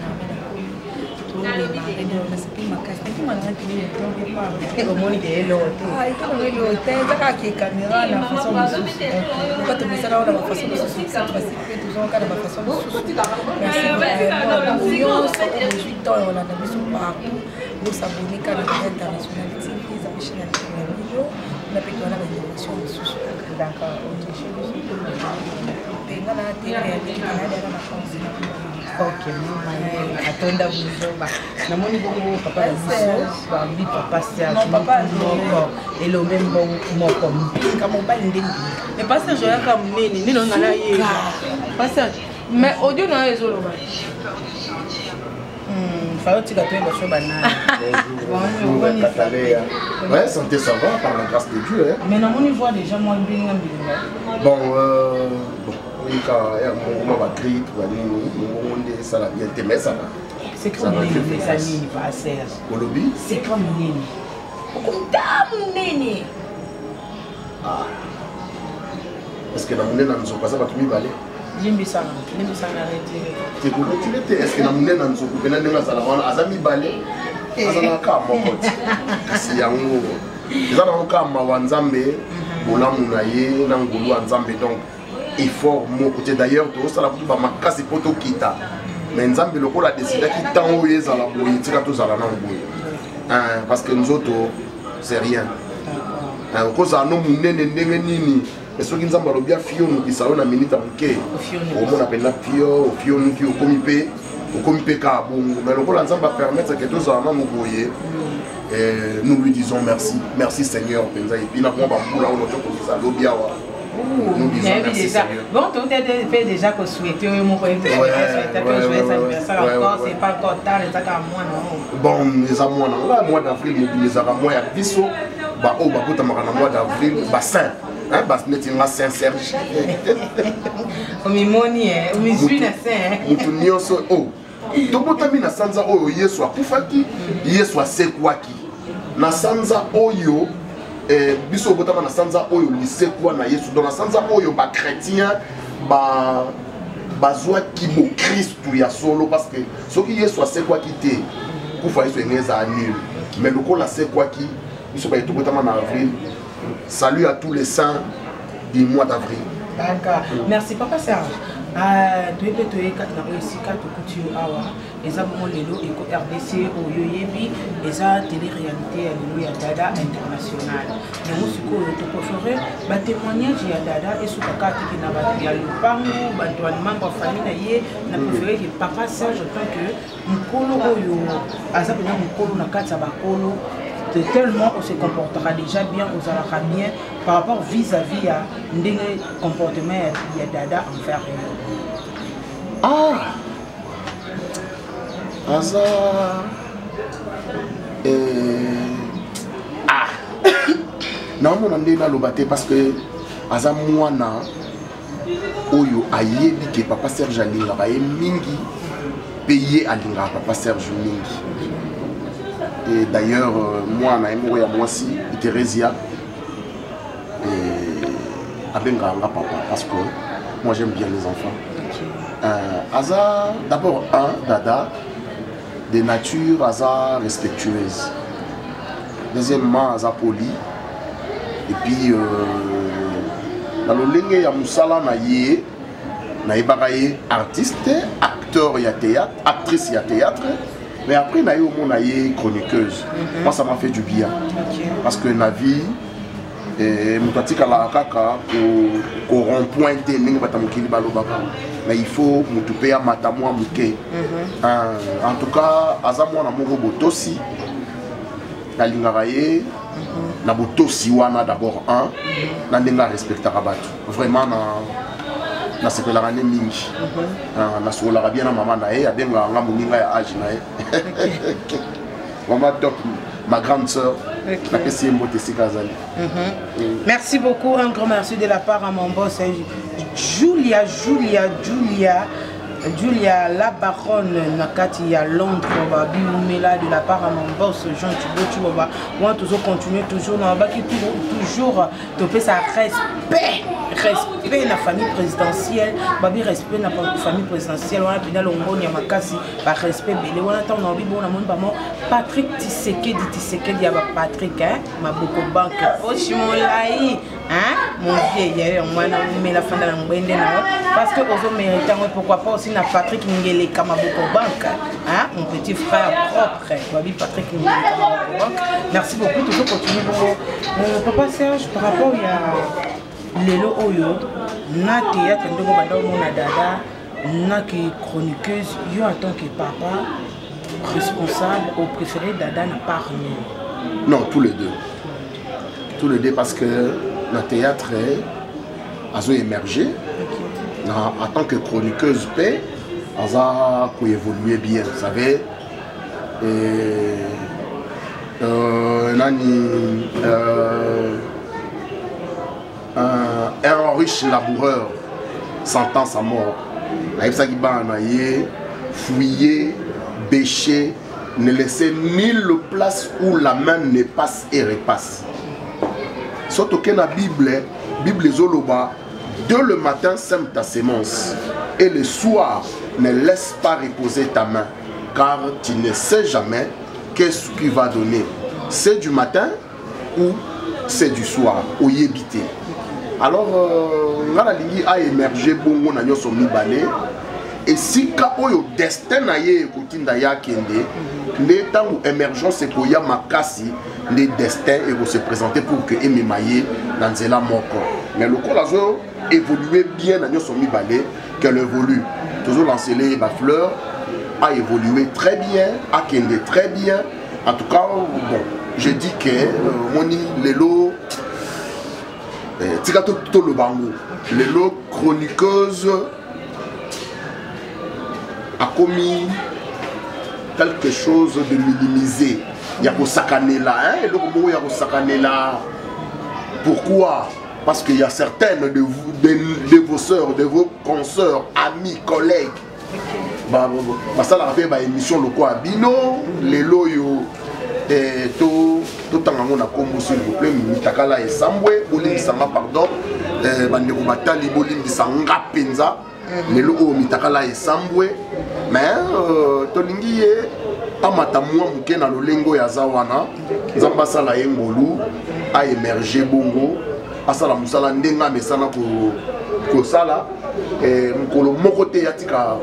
ok, atonda buzoba. Na moni bongo papa la biso, ba bi papa Serge. Non papa non. Et le même bon moko. Comme ba ndenge. Mais pasteur Joya comme nini, ni non na ye. Pasteur, mais audio na ezolo ba. Ouais, santé, ça va, par la grâce de Dieu. Hein. Mais on y voit déjà moins bien. Bon, oui, quand on va crier, ça va bien t'aimer, ça va. C'est comme les amis, il va à Serge. C'est comme Nini. Ah. Est-ce que la monnaie n'a pas ça va tout balai? Est-ce que la monnaie n'a pas balai? Azanaka mokoti kasi yango ezana okama wa nzambe bolamu na ye na ngulu wa nzambe donc effort moko te d'ailleurs to sala kutu ba makasi poto kita mais nzambe lokola décida ki tango ezala boye tika to zala na boye parce que nous autres c'est rien koza no munene ndenge nini esoki nzambe alobia fio nukisa na minita moke omona pena fio nuki okomi pe ka bongo mais le rôle ensemble va permettre que tous en nous nous lui disons merci Seigneur et puis là on va pour là on ça l'obiawa nous disons merci Seigneur. Bon tout est fait déjà que souhaiter mon joyeux anniversaire encore c'est pas encore tard les à moi non. Bon les à moi non mois d'avril les à moi à biso ba o ba kota makana mois d'avril bassin hein bas netinga Saint-Serge. O mimoni o misuina saint. Mutu nyonso o tobotami na sanza oyo Yesu akufaki Yesu asekwaki na sanza oyo biso botama na sanza oyo lisekwa na Yesu dans na sanza oyo ba chrétien bazwa kibo Kristu ya solo parce que soki Yesu asekwaki te kufa Yesu engeza annule mais lokola asekwaki biso ba tobotama na avril. Salut à tous les saints du mois d'avril. D'accord. Merci Papa Serge. Tu es peut-être aussi quand tu coutumes awa et ça bon lelo et RDC au yoyebi et ça télé-réalité alléluia Dada international. Mais moi ce que tu préfères ba témoignage ya Dada et sous kaka qui na ba ya lupango ba toalement ba famille na ye na préféré que Papa Serge tant que mukolo oyo aza pena mukolo na katsa ba kolo tellement on se comportera déjà bien, on sera bien par rapport vis-à-vis à des comportements il y a Dada envers eux. Ah, hasard. Non, mon ami n'a pas parce que hasard moi na oyo ayebi que Papa Serge Alinga aye mingi payé Alinga Papa Serge mingi. Et d'ailleurs, moi, moi aussi, Thérésia, et Abenga papa, parce que moi j'aime bien les enfants. Aza, d'abord, Dada, de nature, Aza respectueuse. Deuxièmement, Aza poli. Et puis, dans le lingue, ya musala na ye, na ibaraye artiste, acteur ya théâtre, actrice ya théâtre. Mais après, il y a eu une chroniqueuse. Moi, ça m'a fait du bien. Parce que la vie, je suis rond-point, mais il faut me payer à Matamou. En tout cas, Azamou na Mogo Botosi, la Lingaraye, na Botosi wana d'abord un, na Nenga respecte Rabat. Vraiment, na sepelaka ne mingi na solaka bien na mama na ye abenga nga moninga ya age na ye maman top ma grande sœur na pesi mbote sika zali. Merci beaucoup, un grand merci de la part à mon boss Julia la baronne Nakati à Londres Biumela de la part à mon boss Jean Thibault Chiboba. Moi toujours continuer toujours dans baki toujours topé ça respect la famille présidentielle babi respect la famille présidentielle on a bien longo nya makasi ba respect belé on attend on bibo na monde ba Patrick Tshisekedi ya ba Patrick hein maboko banque Oshimolai hein mon vieil moi na mais la fin de la ngwende na parce que ozo mérite pourquoi pas aussi na Patrick Ngele Kamaboko banque hein mon petit frère propre babi Patrick Ngele Kamaboko banque. Merci beaucoup toujours continuer Papa Serge par rapport à lelo oyo na théâtre ndoko banda mona Dada na ki chroniqueuse yo en tant que papa responsable au préféré Dada n'a pas rien. Non, tous les deux parce que le théâtre a émergé en tant que chroniqueuse paix aza évoluer bien, vous savez. Un riche laboureur sentant sa mort. Fouiller, bêcher, ne laisser nulle place où la main ne passe et repasse. Surtout que la Bible Zoloba, dès le matin sème ta sémence et le soir ne laisse pas reposer ta main, car tu ne sais jamais qu'est-ce qu'il va donner. C'est du matin ou c'est du soir, au yébité. Alors, on a émergé bongo na nyoso mibale. Et si le destin na ye kotinda ya kende, les temps où émergence et koya makasi, les destins et se présenter pour que emimaye dans zela moko. Mais le colazo évolué bien na nyoso mibale qu'elle évolue. Toujours l'enseigner la fleur a évolué très bien, a kende très bien. En tout cas, bon, je dis que moni lelo tika to le bango, lelo chroniqueuse a commis quelque chose de minimisé. Il y a Sakane là, hein? Il y a Sakane là. Pourquoi? Parce qu'il y a certaines de vos soeurs, de vos consoeurs, amis, collègues. Ça a fait une émission le quoi Bino, les loyaux et tout tango na kombo s'il vous plaît, mitakala et sambwe, bolim sanga pardon, bandeko batali bolim sanga penza. Les locaux mitakala et sambwe mais tolingi ye amata mwa muke na lolengo ya zawana nzamba sala yengolu a émerger bongo asala musala ndenga mesana ko sala mukolo moko te atika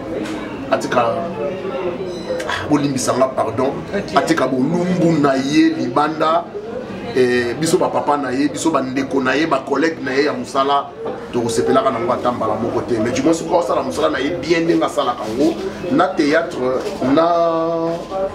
bolimbisanga pardon atika bolumbu na ye libanda biso ba papa na ye biso ba ndeko na ye ba collègue na ye ya musala to sepela kana ngata mbala moko te mais du moins ko sala musala na ye bien ndenga sala kango na théâtre na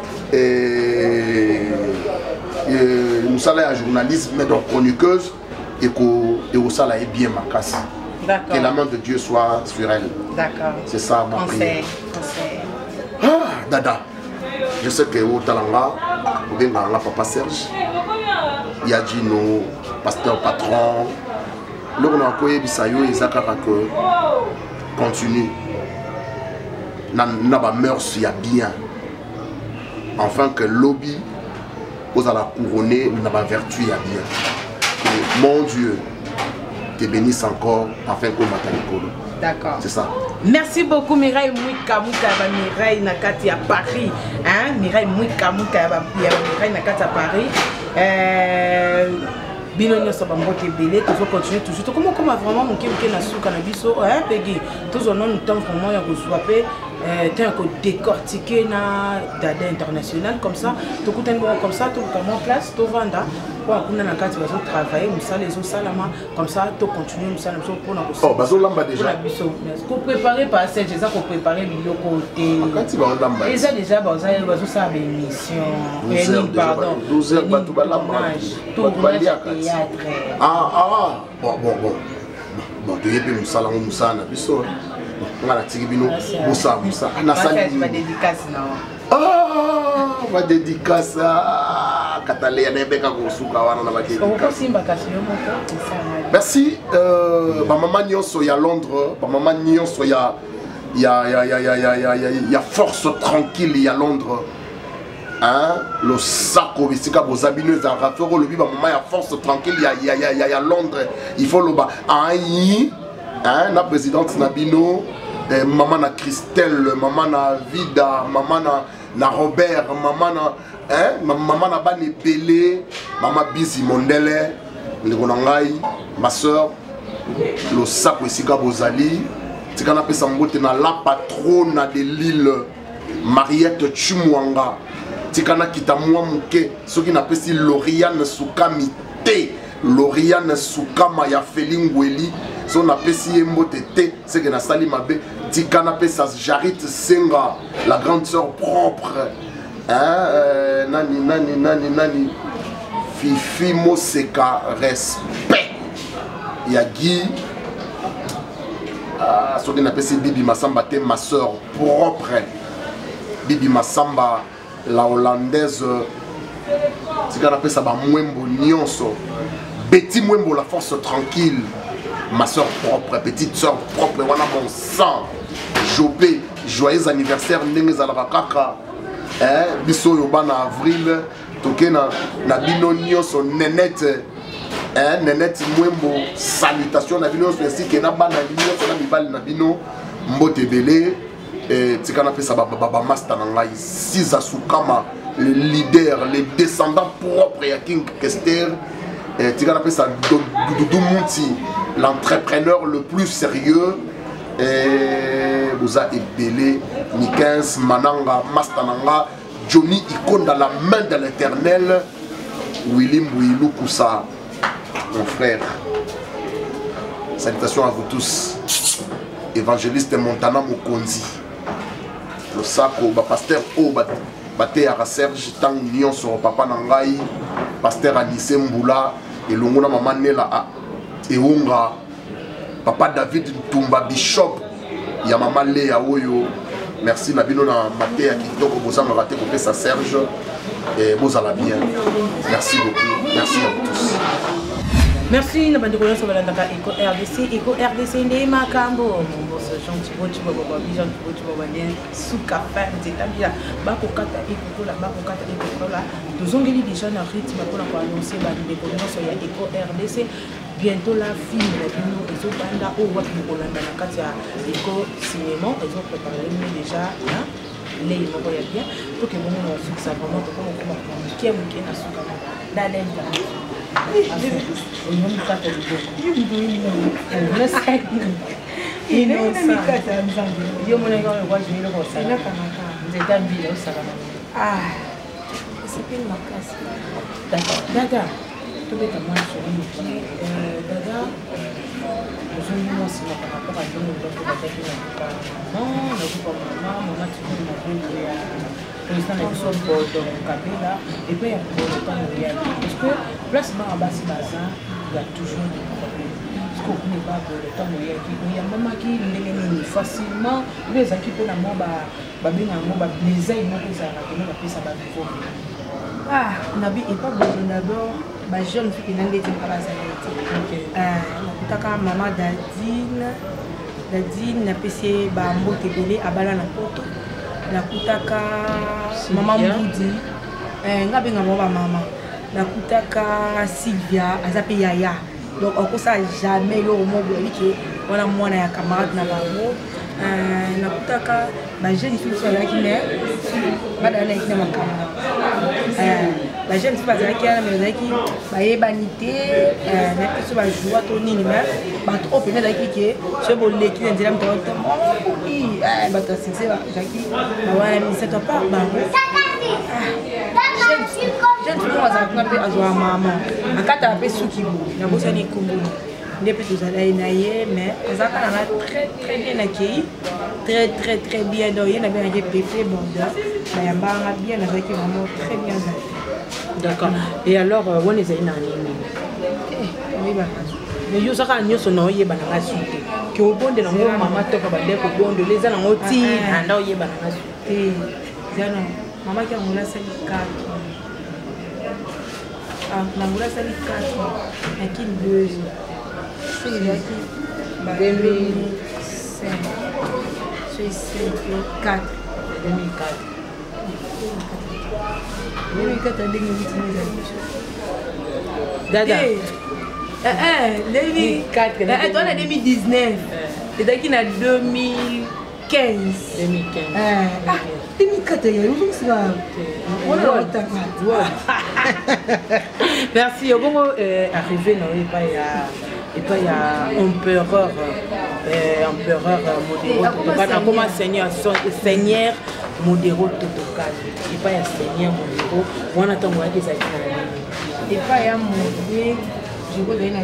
musala ya journalisme mais donc chroniqueuse et au sala est bien makasi. Que la main de Dieu soit sur elle. D'accord. C'est ça ma prière. Ah, Dada. Je sais que au Talanga, au Bengala, Papa Serge, Yadjino, pasteur patron, le on a accueilli Bisayo et Zakara que continue. N'a pas mœurs, il y a bien. Enfin que lobby, aux à la couronner, n'a pas vertu, il y a bien. Et mon Dieu te bénisse encore afin qu'on m'attende. D'accord. C'est ça. Merci beaucoup Mireille Mouika Mireille Nakati à Paris. Hein? Mireille Mouika Mireille Nakati à Paris. Binono Sabambote Belé, toujours continuer toujours. Comment vraiment mon qui na sous cannabiso, hein Peggy. Tous on a un temps vraiment à reçoiver. Tant que décortiquer na Dada international comme ça, tout coûte un bon comme ça, tout comme en place, tout vendre. Pour qu'on a la carte, on va travailler, on sale les autres salama comme ça, tout continuer, on sale pour nous. Oh, bazo lamba déjà. Qu'on prépare pas cette, c'est ça qu'on prépare le côté. Quand tu vas lamba. Et ça déjà, bazo ça émission. Pardon. 12 heures pas tout va lamba. Tout le théâtre. Ah bon, tu es bien musala musana biso. On a tiré bino musa na sali. Va dédicace non. Ah, va dédicace à Cataléa Nebeka Gosuka wana na ba dédicace. Merci maman nyonso ya Londres, maman nyonso ya force tranquille ya Londres. Hein, le sacco bisika bozabino za rafero le biba maman ya force tranquille ya Londres. Il faut le ba hein, la présidente Nabino, maman na Christelle, maman na Vida, maman na Robert, maman na Bane Belé, maman Bisi Mondele, ma soeur, le sac Sika Bozali, Tikana Pesambote na la patronne de l'île, Mariette Chumwanga, Tikana Kitamwa Mouke, ce qui n'a pas si Lauriane Soukami T. Lauriane Soukama ya Felingweli, son apprécié Motete, c'est que na Sali Mabe, Tikana Pesa Jarit Senga, la grande sœur propre, hein, nani, Fifi Moseka, respect, Yagi, soki napesi Bibi Massamba te ma soeur propre Bibi Massamba la hollandaise tika napesa bamwembo nyonso Betty Mwembo la force tranquille ma soeur propre petite soeur propre wana mon sang Jopé joyeux anniversaire ndenge ezalaka kaka biso oyo bana avril toke na bino nyonso Nenette Nenette Mwembo salutation na bino ainsi que na bana nyonso na mibali na bino mbote belé tika napesa baba master na ngai Siza Sukama le leader les descendants propres ya King Kester tika napesa Doudou Mouti l'entrepreneur le plus sérieux Bouza Ebele Nikens Mananga Mastananga Johnny Ikonda la main de l'éternel Willy Mbouilou Koussa mon frère salutations à vous tous évangéliste Montana Mokonzi le sako pasteur O Bate à Serge Tang Nyon sur papa Nangai pasteur Anissé Mboula et Longona maman Nela Eunga papa David Tumba Bishop ya maman Léa Oyo merci na bino na maté ya kitoko bozanga raté ko sa Serge et bozala bien merci beaucoup merci à vous tous. Merci na bandi koyo so balanda Eco RDC ndé makambo mon boss gentil bochi baba bijan bochi baba ne suka fa nzetabia bako kata ikokola tozongeli déjà na rythme pour annoncer ba découverte ya Eco RDC bientôt la film na bino ezo banda o wapi kolanda na kati ya Eco cinéma ezo préparer déjà na les moko ya bien pour que mon succès vraiment comme qui na suka na lenda président de Kabila et puis il y a le temps de réalité parce que placement à Bassi Bazin il y a toujours des problèmes parce qu'on n'est pas pour le temps de réalité il y a maman qui l'élimine facilement les équipes na moi bien les ailes moi que ça va donner la ça va nouveau nabi et pas besoin d'abord ba jeune fille qui n'a pas la santé nakutaka maman Dadine na PC ba mbote belé abala na poto nakutaka mama Mbudi ngabenga mwa mama nakutaka Sylvia azape yaya donc on kosa jamais le mot que wana mwana ya camarade na bango nakutaka ba jeune fille so la ki mais bada na ikina makama ba jeune fille bazala ki na mais ki ba yebanité na piso ba joie to nini mais ba trop pena da ki ke ce bo le ki ndela mtoto ba ta sinse ba jaki ba wana mi se to pas ba jeune fille bazala kuna pe azwa mama akata pe suki bo na bosa ni kumbu depuis tout ça na ye mais ça quand on a très bien accueilli très bien donc il y a bien un pété bon là mais on a bien avec vraiment très bien d'accord et alors on les a une année oui bah mais yo saka nyoso no yeba na suite ki obonde na ngo mama to ka bande ko bondo leza na ngoti anda yeba na suite jana mama ki ngula sali kaki na ngula sali kaki lakini 2 c'est là qui 2005 c'est 4 2004 Dada 2004 toi en 2019 et qui na 2015 2004 merci bon arrivé non pas et puis il y a empereur modéro comment seigneur modéro total et puis il y a seigneur modéro on attend moi que ça et puis il y a modé je vois dans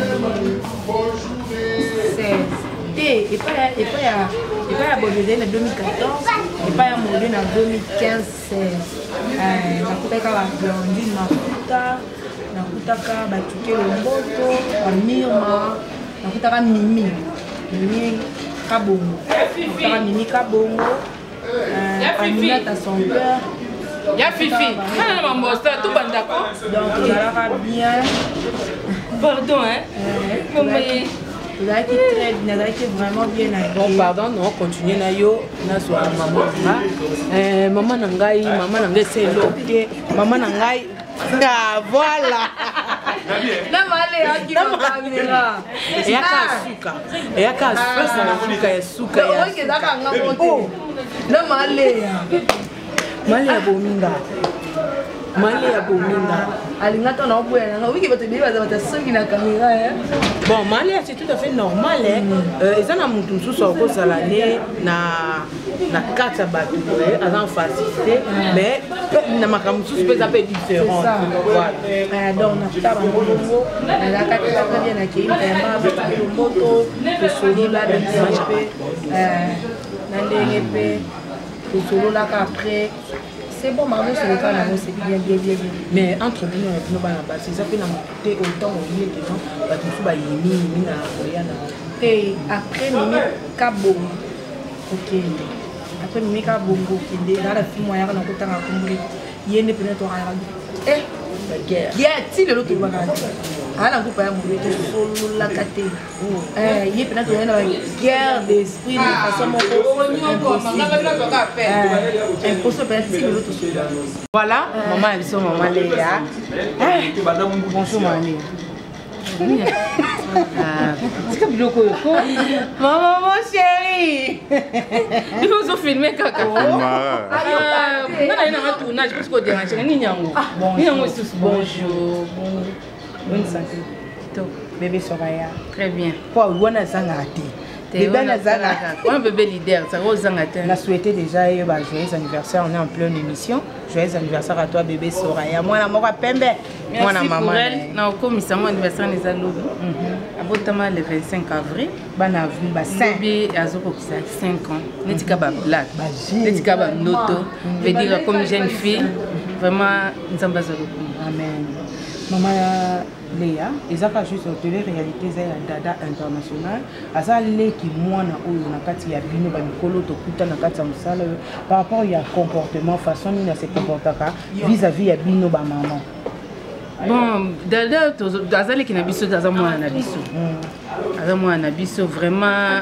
2016 et puis il y a Bodé en 2014 et puis il y a modé en 2015 16 nakutaka la blondine mafuta nakutaka batuke lomboto bamirma nakutaka mimi Kabongo. Mimi Kabongo. Aminata son père. Ya Fifi. Ah, maman, ça tout bandako. Donc, il a bien. Pardon, hein. Il a été très bien, il a été vraiment bien habillé. Bon, pardon, non, continuez na yo, na so maman. Maman nangai, c'est l'objet. Maman nangai. Ah, voilà. Na male yaki na caméra. Yaka suka. Yaka suka ya suka ya. Oke daka ngamote. Na male ya. Male ya bominga. Male ya bominga. Alingata na obwena na wiki bato biba za batasoki na caméra hein. Bon, male c'est tout à fait normal hein. Eza na mutu nsusu akozala ne na kata bato azan facilité mais na makambo nsusu pe za pe différent. Voilà. Donc na taba bongo na la kata très bien accueilli vraiment avec le moto le solo là de pe na ndenge pe le solo là après c'est bon, maman, c'est le cas, c'est bien. Mais entre nous, nous allons passer ça fait autant au milieu que non, et après, Mimi Kabongo. Ok. Après, Mimi Kabongo, qui est dans la film, il y a un peu de temps à combler. Il y a une pénétration. Eh, il y a il l'autre bagage. Ah, la coupe a mourir solo la caté. Il y a peut-être une guerre d'esprit de façon impossible. Voilà, maman, elles sont maman Léa. Bonjour, mamie. Maman, mon chéri. Il faut se filmer, caca. Bonjour. Bonne santé. Bébé Soraya. Très bien. Quoi, on a zangati. Un bébé leader, ça va aux zangati. On a souhaité déjà un joyeux anniversaire. On est en pleine émission. Joyeux anniversaire à toi, bébé Soraya. Moi, la mort Pembe. Moi, la maman. Non, comme ça, mon anniversaire les alloués. Abotama le 25 avril. Ban avril, ba 5. Bébé Azoko 5 ans. Netika ba black. Netika ba noto. Veut dire comme jeune fille. Vraiment, nous sommes basés. Amen. Maman Léa, ils ont juste télé réalité za Dada international. Asa leki mwana oyo na kati ya bino ba mikolo to kuta na kati ya musala par rapport ya comportement façon ni na se comportaka vis-à-vis ya bino ba maman. Bon, Dada azali ki na biso daza mwana na biso. Aza mwana na biso vraiment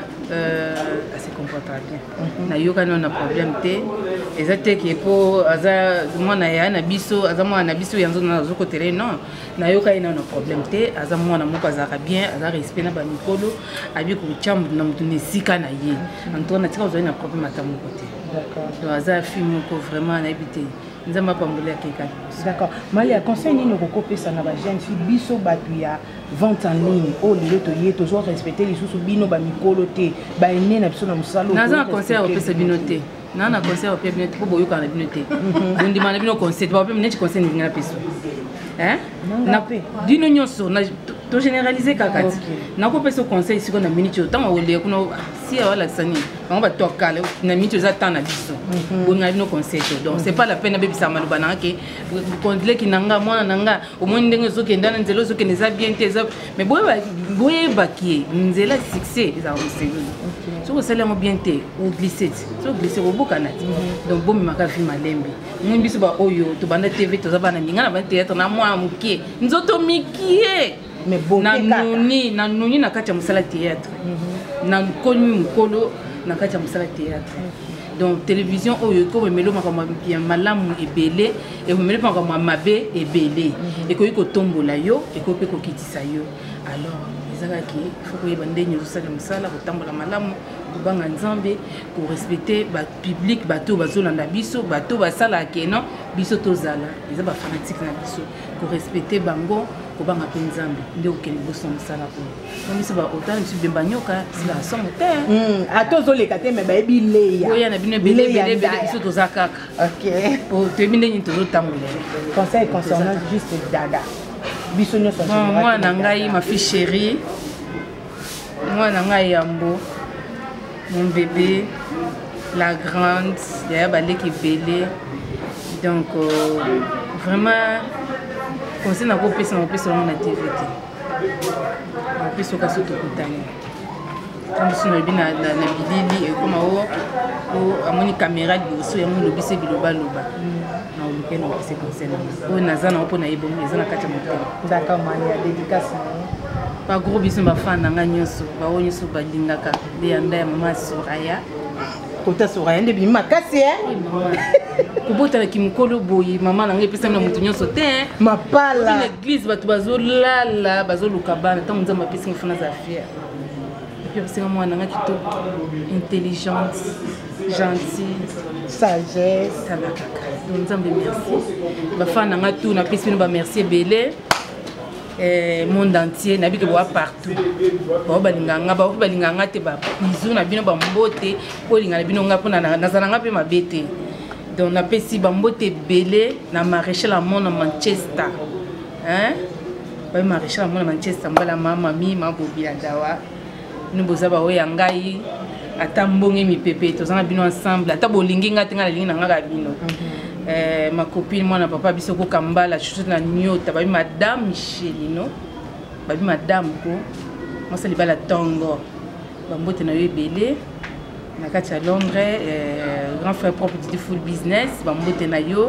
se comporte bien. Na yoka na problème te. Ezate ki po aza mwana ya na biso, aza mwana na biso yanzo na zoko télé non. Na yoka ina na problème te, aza mwana moko azaka bien, aza respect na ba mikolo, abi ko chambu na mutu ne sika na ye. Antona tika ozali na problème ata moko te. D'accord. Donc aza fille moko vraiment na habité. Nzamba pambole akeka. D'accord. Malia conseil ni no kopesa na ba jeune fille biso batu ya vente en ligne o lelo to ye toujours respecter les sous bino ba mikolo te ba ene na biso na musalo. Naza conseil opesa bino te. Nana conseil opesa bino te po boyo kana bino te. Bondi mana bino conseil ba opesa neti conseil ni ngana peso. Hein? Na dino nyoso na to généraliser kakati. Na ko pesa conseil siko na minute o tanga ole kuno si wala sani. On va toka na minute za tana biso. Bonga bino conseil donc c'est pas la peine bébé ça malu bana ke kondle ki nanga mwana nanga au moins ndenge zo ke ndana nzelo zo ke neza bien te mais boye baki nzela succès za o sérieux. So ko sala mo bien te ou glisser. So glisser au bokanati. Donc bon maka fi malembe. Mun biso ba oyo to banda TV to za bana ninga na ba théâtre na mwa mukie. Nzoto mikie. Mais bon na nuni na kati ya musala théâtre. Na koni mukolo na kati ya musala théâtre. Donc télévision oyo ko melo makama ya malamu ebele et melo makama mabe ebele et ko yiko tombola yo et ko pe ko kitisa yo. Alors ezaka ki faut ko yeba ndenyo sala musala ko tambola malamu ko banga nzambe ko respecter ba public bato bazolanda biso bato basala ke non biso tozala ezaba fanatique na biso ko respecter bango ko banga pe nzambe nde okeli boso musala ko donc biso ba autant biso bemba nyoka sila somo te atozoleka te me ba ebileya oya na bino bele biso tozakaka. OK po tebinde nyi tozotambola. Conseil concernant juste Dada biso nyoso moi na ngai ma fille chérie moi na ngai yambo mon bébé la grande derrière baleki belé donc vraiment conseil na ko pesa na pesa na TV te na pesa ka soto kutani Quand on a bien na bilili comme à mon caméra de so ya mon lobi c'est global loba. Na oluke na c'est conseil na. O nazana opo na yebo ezana kati moto. D'accord mani ya dédicace. Ba gros biso ba fan na nganyoso ba onyoso ba lingaka de yanda ya mama Soraya. Kota Soraya nde bi makasi Kubota na kimkolo boyi mama na ngai pesa na mutu nyonso te mapala l'église bato bazolala bazoluka bana tango nzamba pesa ngifana za fier. Puis moi na ngaki to intelligence, gentille, sagesse, donc nzambe merci. Ba fan na ngatu na pesa no ba merci belé. Monde entier na bito partout ba balinganga te ba bizu na bino ba mbote ko linga na bino ngapona na zananga pe mabete donc na pesi ba mbote belé na maréchal à mon Manchester ba maréchal à mon Manchester mbala mama mi mabobi ya dawa nous bozaba oya ngai ata mbonge mi pepe to zana bino ensemble ata bolingi ngate ngala lingi na ngaka bino. Ma copine, moi, papa, biso ko kambala, je suis na nyota, babi madame Michelino, babi madame ko, moi c'est libala tongo, bambote na yo belé, na kati à Londres, grand frère propre du full business, bambote na yo,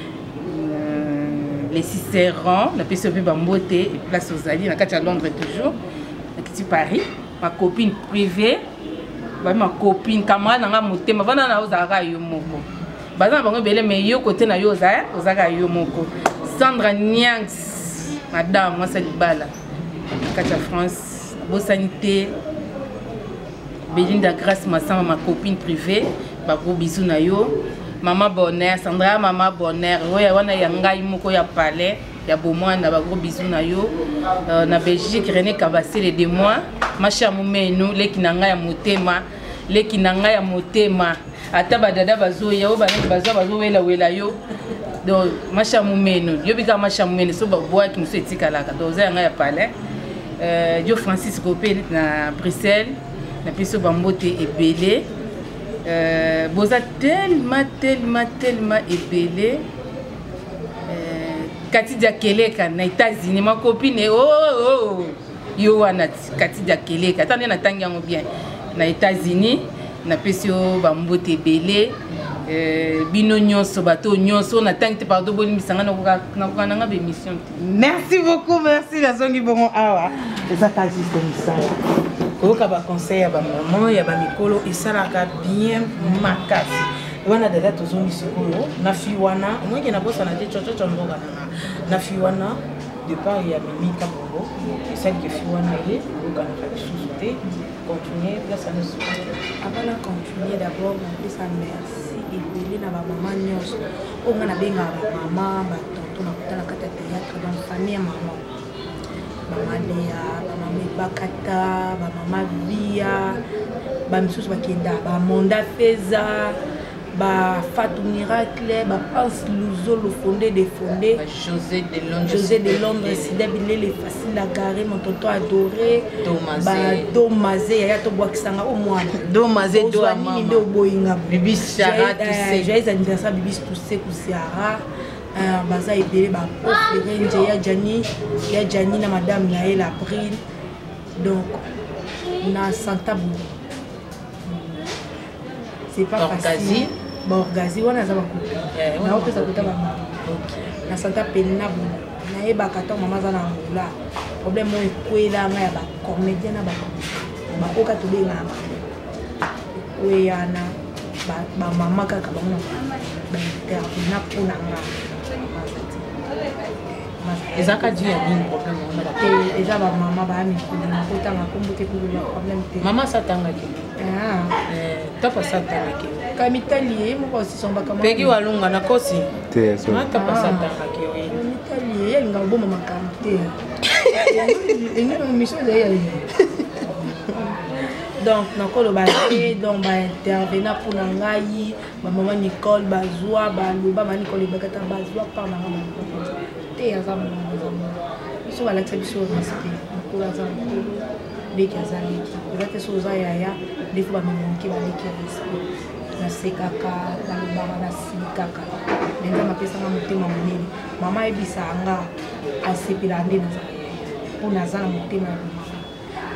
les Cicérons, la PCP bambote, et place aux alliés, na kati à Londres toujours, na kiti Paris, ma copine privée, babi ma copine, camarade na nga motema, vana na ozara yo moko. Bazan bango belé mais yo côté na yo ozaka yo moko Sandra Niangs madame moi c'est libala Katia France Beau Sanité Belinda Grâce ma copine privée ba gros bisous na yo maman Bonheur Sandra maman Bonheur oya wana ya ngai moko ya palais ya bomwana ba gros bisous na yo na Belgique René Cavassé de moi ma chère Moumenu leki na ngai ya motema leki na ngai ya motema ata badada bazoya o bana bazo wela yo donc macha mumeno yo bika macha mumeno so ba boa ki muso etikalaka donc za nga ya palais yo Francis Copé na Bruxelles na piso bambote ebelé boza tellement ebelé Kati Diakeleka na États-Unis ma copine yo wana Kati Diakeleka attendez na tangi yango bien na États-Unis na pesio bambote belé bino nyonso bato nyonso na tangi te pardon boni misanga na kokana be mission. Merci beaucoup, merci la zongi bongo awa eza ka juste misala koka ba conseil ya ba maman ya ba mikolo esalaka bien makasi wana dada tozongi sikoyo na fi wana omweke na bosa na te chocho mboka na fi wana départ ya mimika bongo celle que fi wana ye koka na lisusu te continuer place à nous. Avant de continuer, d'abord, on peut s'en merci et puis na maman nyos. On a benga maman, tonton na kata théâtre dans famille maman. Maman Léa, maman Bakata, maman Via, bamsus bakenda, ba Monda Feza, ba Fatou Miracle, ba Pense Luzo le fondé des fondés, José de Londres, Sida Bilé facile à garer, mon tonton adoré, Domazé, yaya to boakisanga au moine. Domazé do amama. Do boinga. Bibi Chara Toussé. Joyeux anniversaire Bibi Toussé Kousiara. Baza ebele ba offrir ya Jani na madame Naël April. Donc na Santa Bou. C'est pas facile. Bon, Gazi, on a un couple. On a un couple. On a Santa Pelina. On a un couple. On a un couple. Le problème est que là, on a un comédien. On a un couple. On a un maman qui a un ils ont dit un problème. Ils ont maman maman s'attend tapa satana ke kamitali mo aussi son baka pegi walunga na kosi te so tapa satana ke we kamitali ya nga bomo makamte engena mission de ya donc nakolo ba donc ba intervenir pour ngai ba maman Nicole bazwa ba luba ba Nicole bakata bazwa par na maman te ya za maman so wala tsebiso respect ko za leki azaleki ezate soza yaya ndefu bamemonke baleki respect nasekaka balobaka nasilikaka menza mapesanga motema monene mama ayebisanga asepela nde naza yaya mpo naza na motema ya mama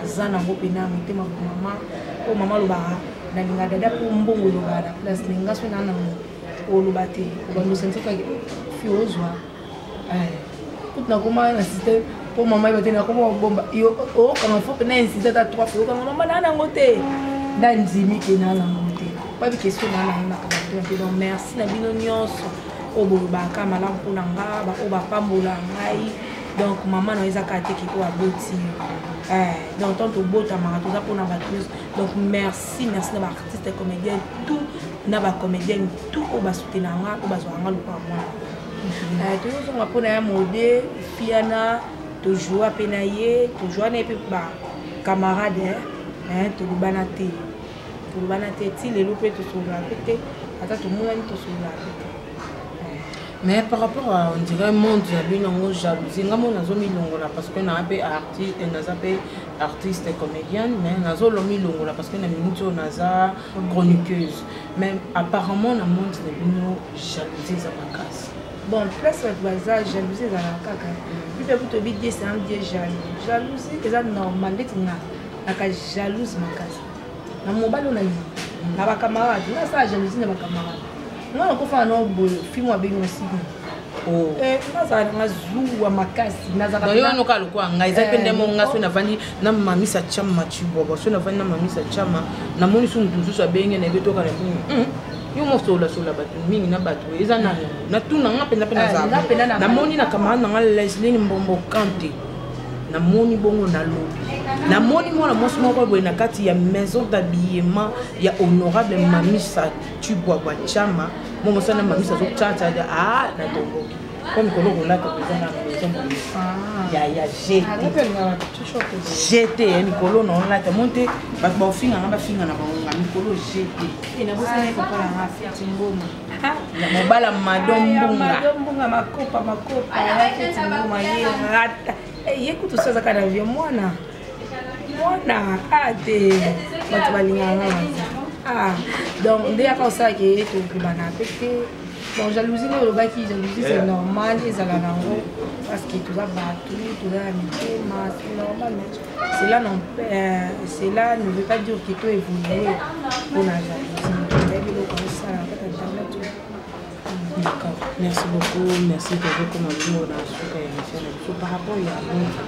aza nango pena motema mama o mama lobaka nalinga dada po mbongo lobaka na place ninga so na nango oloba te obandosense kaka fi ozwa kutu nakoma na système po mama yeba te nakoma bomba okanga fo pena insiste ata 3 fois okanga mama na nango te ndandimi ke na nango te pas de question na nango na kaba te donc merci na bino nyonso obolobaka malamu mpona nga o bapambola ngai donc maman na ezaka te kiko aboti donc tant tobotamaka toza mpona bato donc merci na baartiste comédienne tout na bacomédienne tout oyo basutenanga oyo bazwaka lokola mwana tozozonga mpona ya mode fiana tojoua mpe na ye tojoua na ye mpe bacamarade tolobana te ti lelo mpe tosolola mpe te ata tomonani tosolola mpe te. Mais par rapport à, on dirait, monde, j'ai vu une jalousie. Je suis parce que je suis artiste et comédienne, mais je suis parce que je suis chroniqueuse. Mais apparemment, dans le monde, j'ai vu une jalousie dans ma case. Bon, place de jalousie dans la caca. Puis vous te dites, c'est un dieu jaloux. Jalousie, c'est normal. Je suis jalouse dans ma case. Dans mon ballon, je suis camarade. Je suis jalousie dans ma camarade. Non, on fait un autre film avec nous aussi. Oh. Naza na zuwa makasi naza ka. Yo noka lokwa ngai za pende mo ngaso na vani na mamisa chama chibobo so na vani na mamisa chama na moni su mutu so abenge na beto ka na bingi. Yo mo sola batu mingi na batu eza na tuna nga penda za. Na moni na kama na Leslie Mbombo Kanté. Na moni bongo na lobi. Na moni mwana mosi moko boye na kati ya maison d'habillement ya honorable mamisa Chibwa Chama. Momo sana mamisa zo tata na tongo. Comme kolo la ko na maison ya GT Mikolo na on la ta monte ba finga na ba Mikolo GT. Ina bosana ko pala na afia ngoma. Ya mobala madombunga makopa ya ngoma yera. Écoute ça ça kana via mwana ate bato balinganga donc nde aka osala ke tokebana pete bon jalousie ne olobaki jalousie c'est normal ezala nango parce que toza bato toza na mitema c'est normal mais cela ne veut pas dire que to évolue mpona jalousie toza biloko osala kata jamais tout. D'accord, merci beaucoup, merci de vous comme on dans ce par rapport à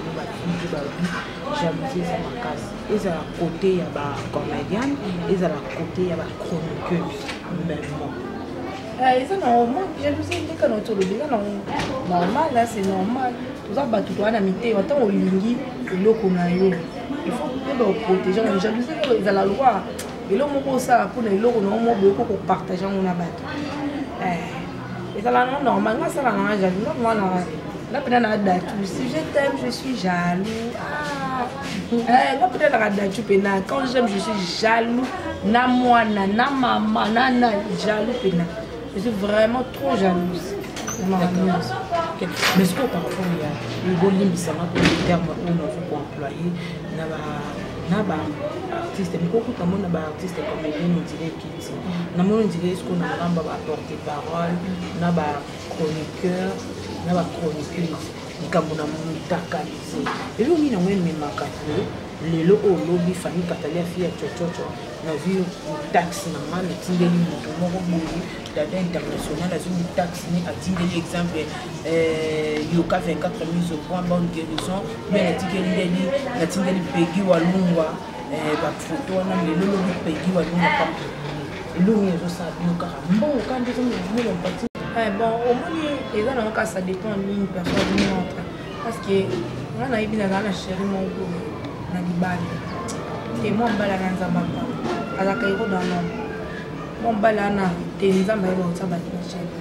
jalousie c'est ma casse. Ils à côté il y a comédienne, ils à côté il y a chroniqueuse même moi. Ils sont normal, jalousie c'est quand on te le dit normal là c'est normal. Tout ça bah tout toi na mité, autant on lingi le konayo. Il faut que protéger la jalousie ils à la loi. Et là mon ça pour les locaux non moi beaucoup pour partager on a battu. Et ça là normal, ça là non jaloux, non là peut-être na date. Si je t'aime, je suis jaloux. Là peut-être na date pena. Quand j'aime, je suis jaloux. Na moi, na maman, na jaloux pena. Je suis vraiment trop jalouse. Mais ce que par rapport il y a le volume ça m'a pour le terme où on veut employer na ba artiste mais beaucoup de monde na artiste comédien on dirait kiti na monde on dirait ce qu'on a ramba ba porter parole na ba chroniqueur na ba chroniqueuse nikambo na mutakalize lelo ni na ngene makatu lelo o lobi famille katalia fia chochocho na vie taxi na man tindeli mutu moko boyi dada international azou taxi ni atindeli exemple yoka 24 mise au point bonne guérison mais na tindeli pegi walungwa ba photo na lelo lobi pegi walungwa pa lelo ni zo sa yoka bon quand ils ont mon parti bon au moins les gens ont ça dépend d'une personne d'une autre parce que on a bien na chérie mon go na libali te mo mbala na nzamba pa azaka iko dans l'homme mo mbala na te nzamba iko tsaba na chérie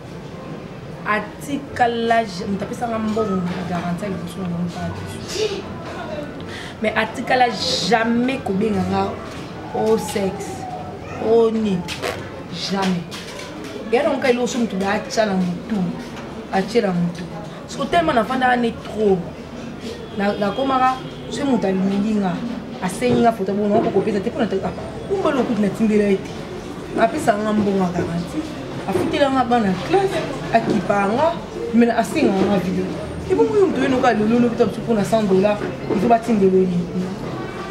atikala mtapisa ngambongo garantie le besoin de pas mais atikala jamais kobenga nga au sexe au ni jamais gero nka ilo so mtu da chala mtu achira mtu so tellement na fanda ne trop na komaka so mtu aliminga asenga photo bona ko kopesa te pona ta umba lo kuti na tindela ite apesa ngambonga garantie afutela nga bana classe akipanga mena asinga nga video ibo mtu eno ka lolo bita pona $100 il faut batindelo ni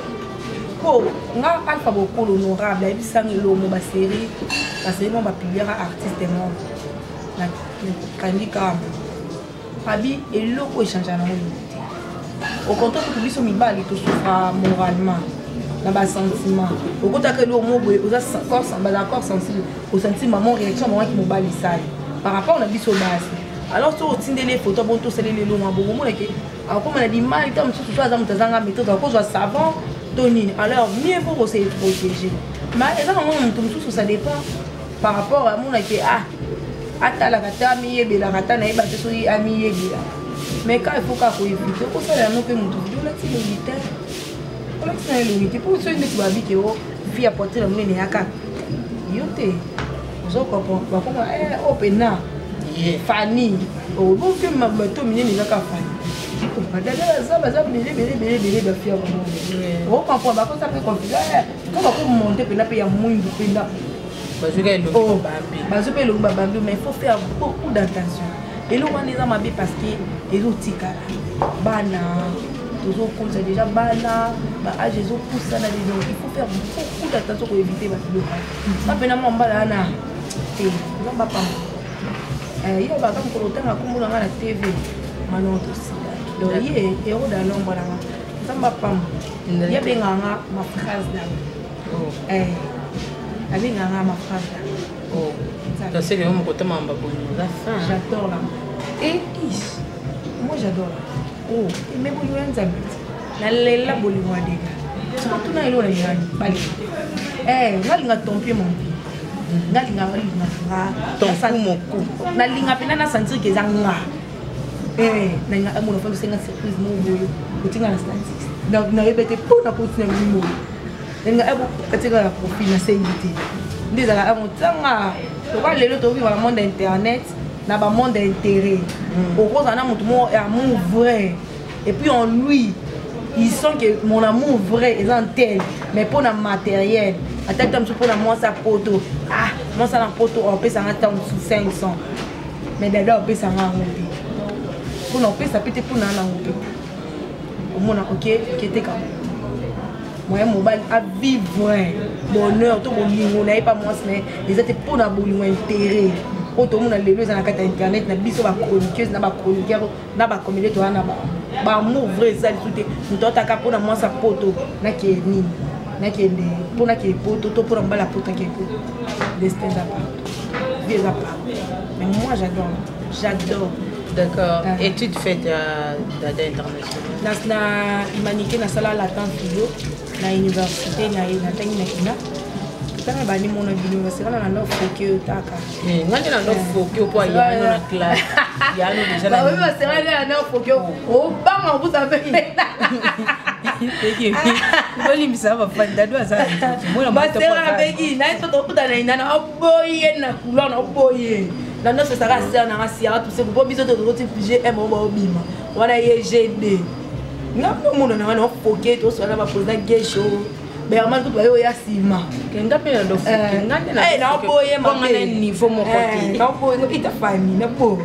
po nga alpha beaucoup honorable abisangi lomo ba série mo ba publier artiste mo na kandika abi eloko échange na mo au contraire que biso mibali to souffra moralement na ba sentiment au contraire que lo mo boye oza corps sans d'accord sensible au sentiment mon réaction moi qui mobali sale par rapport na biso basi alors so otinde les photos bon to sele le lo mo bo mo ke comme on a dit mal comme tout ça za mutazanga méthode à cause de savant Tony alors mieux pour se protéger mais ça vraiment tout ça dépend par rapport à mon qui ata la kata mi yebe la kata na yeba so yi ami yebe mais quand il faut ka ko éviter ko ça la no pe mutu do la ti limiter ko la ti na limiter pour so ndi ba bike o fi apporter la mene yaka yote zo ko ba ko open na Fanny o bon que ma to mi ni ka Fanny madame ça va bele ba fi o comprend ba ko ça peut confuser ko ba ko monter pe na pe ya mwindu pe na mais il faut faire beaucoup d'attention. Et là, on est dans ma vie parce que les outils, bana, déjà bana, il faut faire beaucoup d'attention pour éviter les choses. Ça fait un moment il y a la TV, donc il y a héros dans l'ombre. Il y a ma phrase là. Avec ma phrase. Oh, ça c'est le moment où tu m'as j'adore là. Et moi j'adore là. Oh, et même vous voyez ça. La lela boli moi des gars. Tu vois tout na ilo la yani. Bali. Ngalinga tompier mon pied. Ngalinga tompu mon cou. Nalinga pena na sentir que zanga. Na mon enfant c'est une surprise mon boyo. Utinga na statistics. Donc na répéter pour na continuer mon mot. Nga ebo katika la profil na sécurité. Des à motanga. To ba lelo to vivre dans le monde internet, na ba monde d'intérêt. Au cause on a mon amour vrai. Et puis en lui, ils sentent que mon amour vrai est en tel, mais pour le matériel. Attaque comme pour la moi sa photo. Ah, moi ça la photo on peut ça attend sous 500. Mais d'abord on peut ça en pour on peut ça peut être pour na au moins OK, qui était comme moi mobile à vivre bonheur tout mon lingo n'a pas moi mais ils étaient pour na bolingo intérêt auto mon les dans la carte internet na biso ba chroniqueuse na ba chroniqueur na ba comédie to na ba amour vrai ça tout nous tota ka pour na moi sa poto na ke ni na ke de pour na ke poto to pour na la poto ke destin à part des à part mais moi j'adore. D'accord. Études faites d'Dada International. Na humanité na sala la temps philo na université na tangi na kina. Tanga bani mona université na no foke taka. Ngani na no foke pour y aller na classe. Ya no déjà na. Oui, c'est vrai na no foke. Oh banga vous savez. Boli misa ba fanda do azali. Moi na c'est vrai begi na to to na ina oboye na kula na oboye. Dans notre sera sœur na rasia tout c'est pour biso de l'autre figé un moment bima on a GD na mo na na foke to so na ba poser gesho be ama tout bayo ya sima kenga pe ndo foke ngande na na boye ma na niveau mon côté na boye ko ita famille na po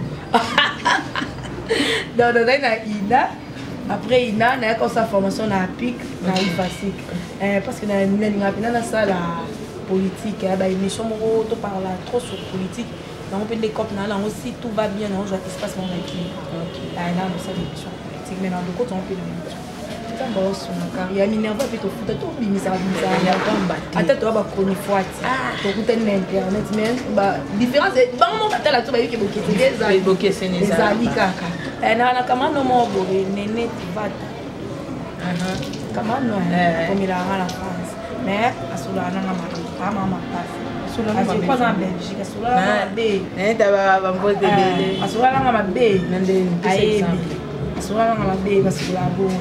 dans na ina après ina na ko sa formation na pic na ifasik parce que na na sala politique ba émission mo to parle trop sur politique. On peut les copes là aussi tout va bien on joue espace mon équipe. OK. Là on ça des questions politiques mais dans le côté on peut le tout en bas sur mon carrière Minerva peut tout foot tout bimi ça ya combat. Attends toi ba chroniqueur. To tout internet mais ba différence bon mon kata là tout ba yuki bokete des bokete c'est les ali kaka. Na kama no mo bo nene vata. Kama no comme il a la France. Mais asula na mama passe. Asula pas en Belgique, asula B. T'as va me bébé. Asula na ma B. Nande asula na ma B parce que la bon.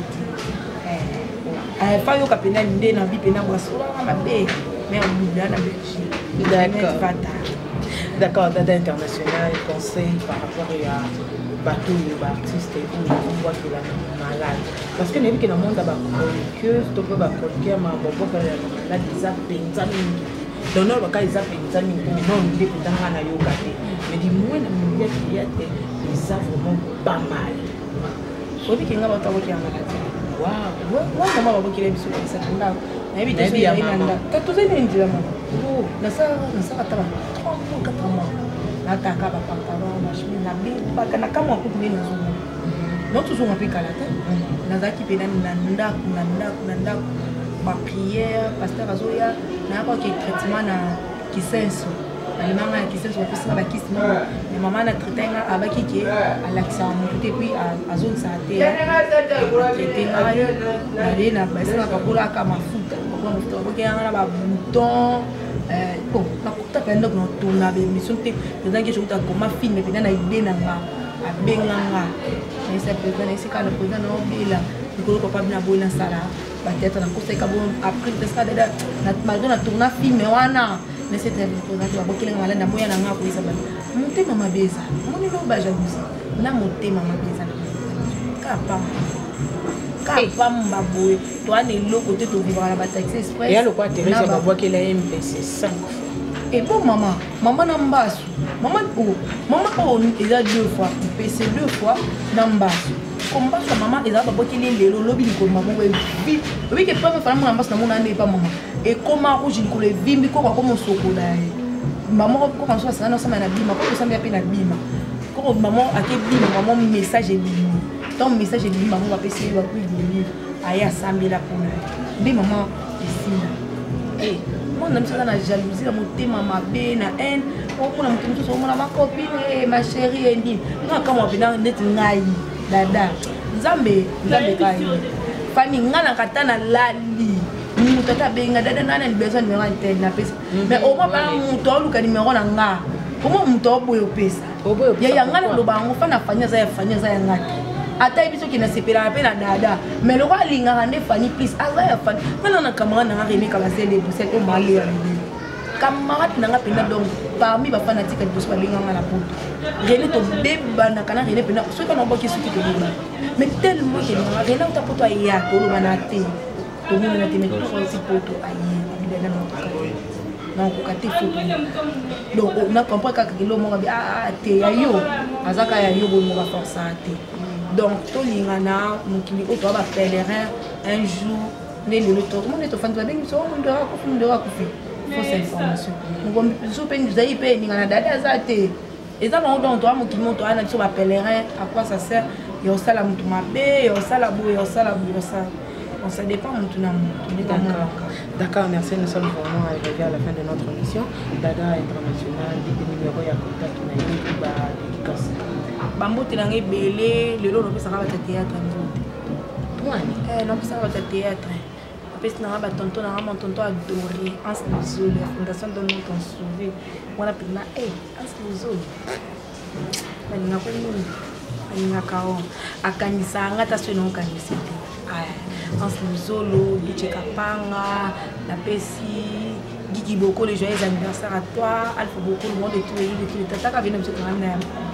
Pas yo kapena ndé na bi pena asula na ma B. Mais on dit na Belgique. D'accord. D'accord, Dada International conseil par rapport à bateau et artiste et on voit qu'il est malade. Parce que nous avons un monde de chroniqueuse, tu peux chroniquer, mais on peut faire des appels. Donc, on va faire des appels, mais non, on dit que dans la yoga. Mais du moins, il y a des appels vraiment pas mal. On dit qu'il y a un maladie. Waouh! Moi, je vais vous dire que nayebi te soki ezali na ndako tozali na ndila mama nasalaka tala 3 mois 4 mois nataka bapantalon bachemise nabebaka na kamwa kutu nde nazonga non tozonga mpe kala te nazalaki mpe na ndako bapriere paster azoya nayakaki traitement na kisenso alimanga ya kisenso bapesinga bakisi moko me mama na traite nga abaki ke alakisaka motu te puis azongisaka te traite ngai nale na basingaka kolaka mafuta bakokeyanga na babouton bon nakuta mpe ndako natona bemission te ezangi esokuta koma filme mpena na ide na nga abenganga naisa président naisika na président naobela likolo papa bina boye nasala bateatre nakosaka bo après presque dada malgré na tourna filme wana nesete président babokelenga malanda moya na nga koyisa bana motema mabeza monelo bajalousie na motema mabeza kapamba boye toana eloko te tovivaka na bataxi express eya lokwa teresa babwakela ye mpese 5 fois et bon maman na mbasu maman oyo eza 2 fois mpese 2 fois na mbasu kombasu ya mama ezala babwakeli lelo lobi likolo mabongo evi obike pa mefana mona mbasu na mona nde epa mama ekoma rouge likolo evimbi koko akoma osokola ye mama koko mosusu asanga nosama na bima koko osambela mpe na bima koko mama ake bima mama message ebimi donc message ebimi mama bapesi ye bakuileli aye asambela mpona mbe mama esila mwana msaka na jalousie na motema mabe na haine okona moto mosusu omona makopine ma chérie endini ngaka pena neti ngai dada nzambe kai fami ngana kata na lali moto ata benga dada nana ni besoin numéro antenne na pesa mais au moins bana moto oluka numéro na nga omo moto oboyo pesa ya ngana loba ngo fana fanya za ya ngati ata ibiso ki na sepela pe na dada mais le roi linga ne fani please aza ya fani ngana na camarade na Rémi Kabasele Boussel o mali ya Rémi camarade na nga pena donc parmi ba fanatique de Boussel linga na poto Rémi to beba na kana Rémi pena so kana boki suki to beba mais tellement que na Rémi ta poto ya to lo manate to mona na te mais to aussi poto ayi bidana na to donc kokate photo donc on a compris ka kilo mo bi te ya yo azaka ya yo bo mo ba força te donc tout l'ingana mukili o to ba pèlerin un jour les le to mon to fan to ben so mon de rakufi fausse information donc so pe nous ai pe ngana dada zate et ça on donc to mukili mo to ana so ba pèlerin à quoi ça sert yo sala mutu mabe yo sala bo yo sala on ça dépend mutu na mutu d'accord merci nous sommes vraiment arrivés à la fin de notre émission Dada International des numéros ya contact na yebi ba dédicace bambote na ngai belé lelo no pesa ka ba théâtre mbote twani no pesa ka ba théâtre pesa na ba tonton na mon tonton adoré Hans Luzolo fondation de notre sauvé wana pina Hans Luzolo bani na ko nini ani na kao akanisa ngata so no kanisa Hans Luzolo Bicheka Panga la pesi Guigui Boko les joyeux anniversaire à toi Alpha Boko le monde de tous les jours de tous les tataka vient de se ramener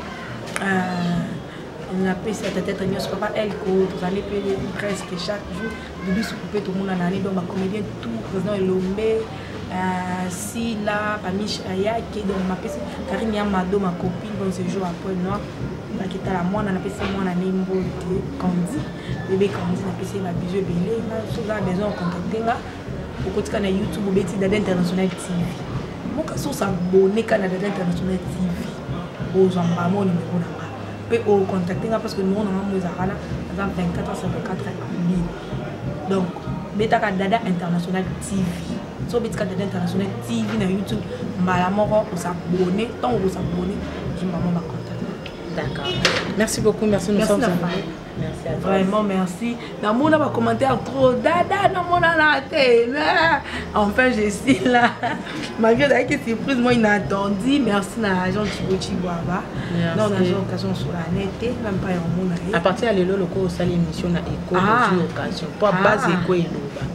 on a pesi à ta tête à papa Elko tous allez payer presque chaque jour Bibi Soukoupe tout le monde en année donc ma comédien tout président Elombe Sila Pamish Ayake donc ma pesi Karine Yamado ma copine dans ce jour après noir qui est à la moine on a pesi moi na nimbo Candy bébé Candy na pesi ma bijou belé na sur la maison contacter là au côté na YouTube beti Dada International TV mon cas sur s'abonner Canada International TV aux jambes mon numéro là peut au contacter parce que nous on a mon zakala dans 24 54 000 donc beta Dada International TV so beti Dada International TV na YouTube mbala moko au s'abonner tant au s'abonner je maman ma contact. D'accord. Merci beaucoup, merci nous sommes merci à toi. Vraiment merci. Dans mon commentaire trop Dada dans mon télé. Enfin je suis là. Malgré d'ailleurs que surprise moi inattendu. Merci à l'agent Chiboaba. Non, on a une occasion sur la net même pas en mon à partir de l'élo le cours ça l'émission na éco occasion. Pas base éco et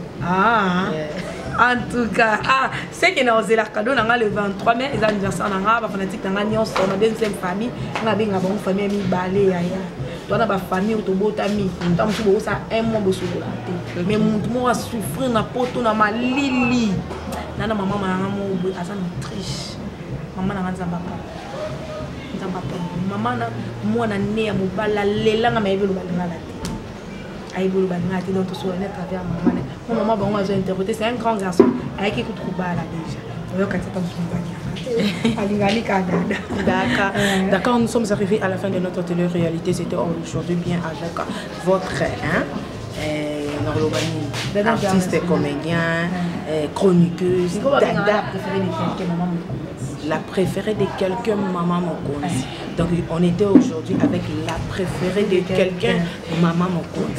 en tout cas, c'est que nous avons le cadeau le 23 mai, les anniversaires de la fanatique de la deuxième famille, nous avons une famille qui balé. Nous avons une famille qui a un mois de souffrance. Mais nous avons souffert dans poto na malili. Nana maman a triche. Maman a maman moi na né mobala lela na maibelo balingala. Aibolo balingala donc to so na travers maman. maman bango a interprété, c'est un grand garçon avec qui trouve là déjà. D'accord, nous sommes arrivés à la fin de notre télé-réalité. C'était aujourd'hui bien avec votre artiste, comédien, chroniqueuse, la préférée de quelqu'un, Maman Mokonzi. Donc on était aujourd'hui avec la préférée de quelqu'un, Maman Mokonzi.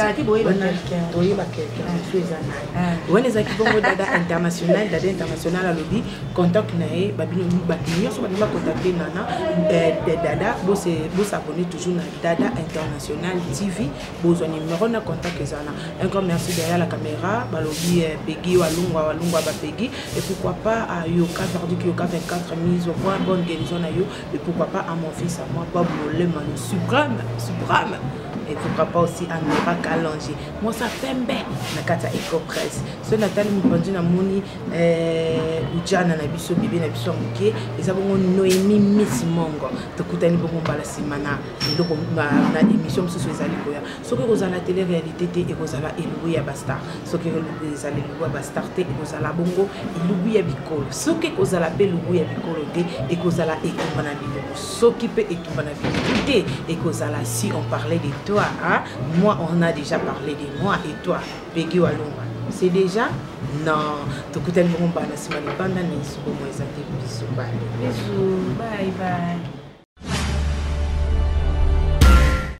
Oui, les équipes Dada International, à lobby, contact nae, babino babino, so babino contacter Nana, Dada, vous s'abonnez toujours à Dada International TV, vous avez numéro na contact Zana. Encore merci derrière la caméra, balobi Peggy Walungwa Peggy, et pourquoi pas à Yoka Verdict Yoka 24 mise au point, bonne guérison à yo, et pourquoi pas à mon fils à moi, Bob Lolema, le suprême. Et pourquoi pas aussi à Nora Kalonji. Moi ça fait bien na kata Ecopress. Ce Nathalie Mupandi na moni Ujana na biso bébé na biso muke, et ça bon Noémie Miss Mongo. To kutani bongo bala simana, et donc na émission sur les alikoya. Ce que vous avez la télé-réalité et vous avez Elouia Bastar. Ce que vous avez Elouia Bastar et vous avez bongo Elouia Bikolo. Ce que vous avez Elouia Bikolo et vous avez Ekumana Bikolo. Ce qui peut Ekumana Bikolo et vous avez si on parlait de toi, hein? Moi on a déjà parlé de moi et toi, Peggy Walunga. C'est déjà non. Tout le monde a dit que c'est pas. Bisous, bye bye.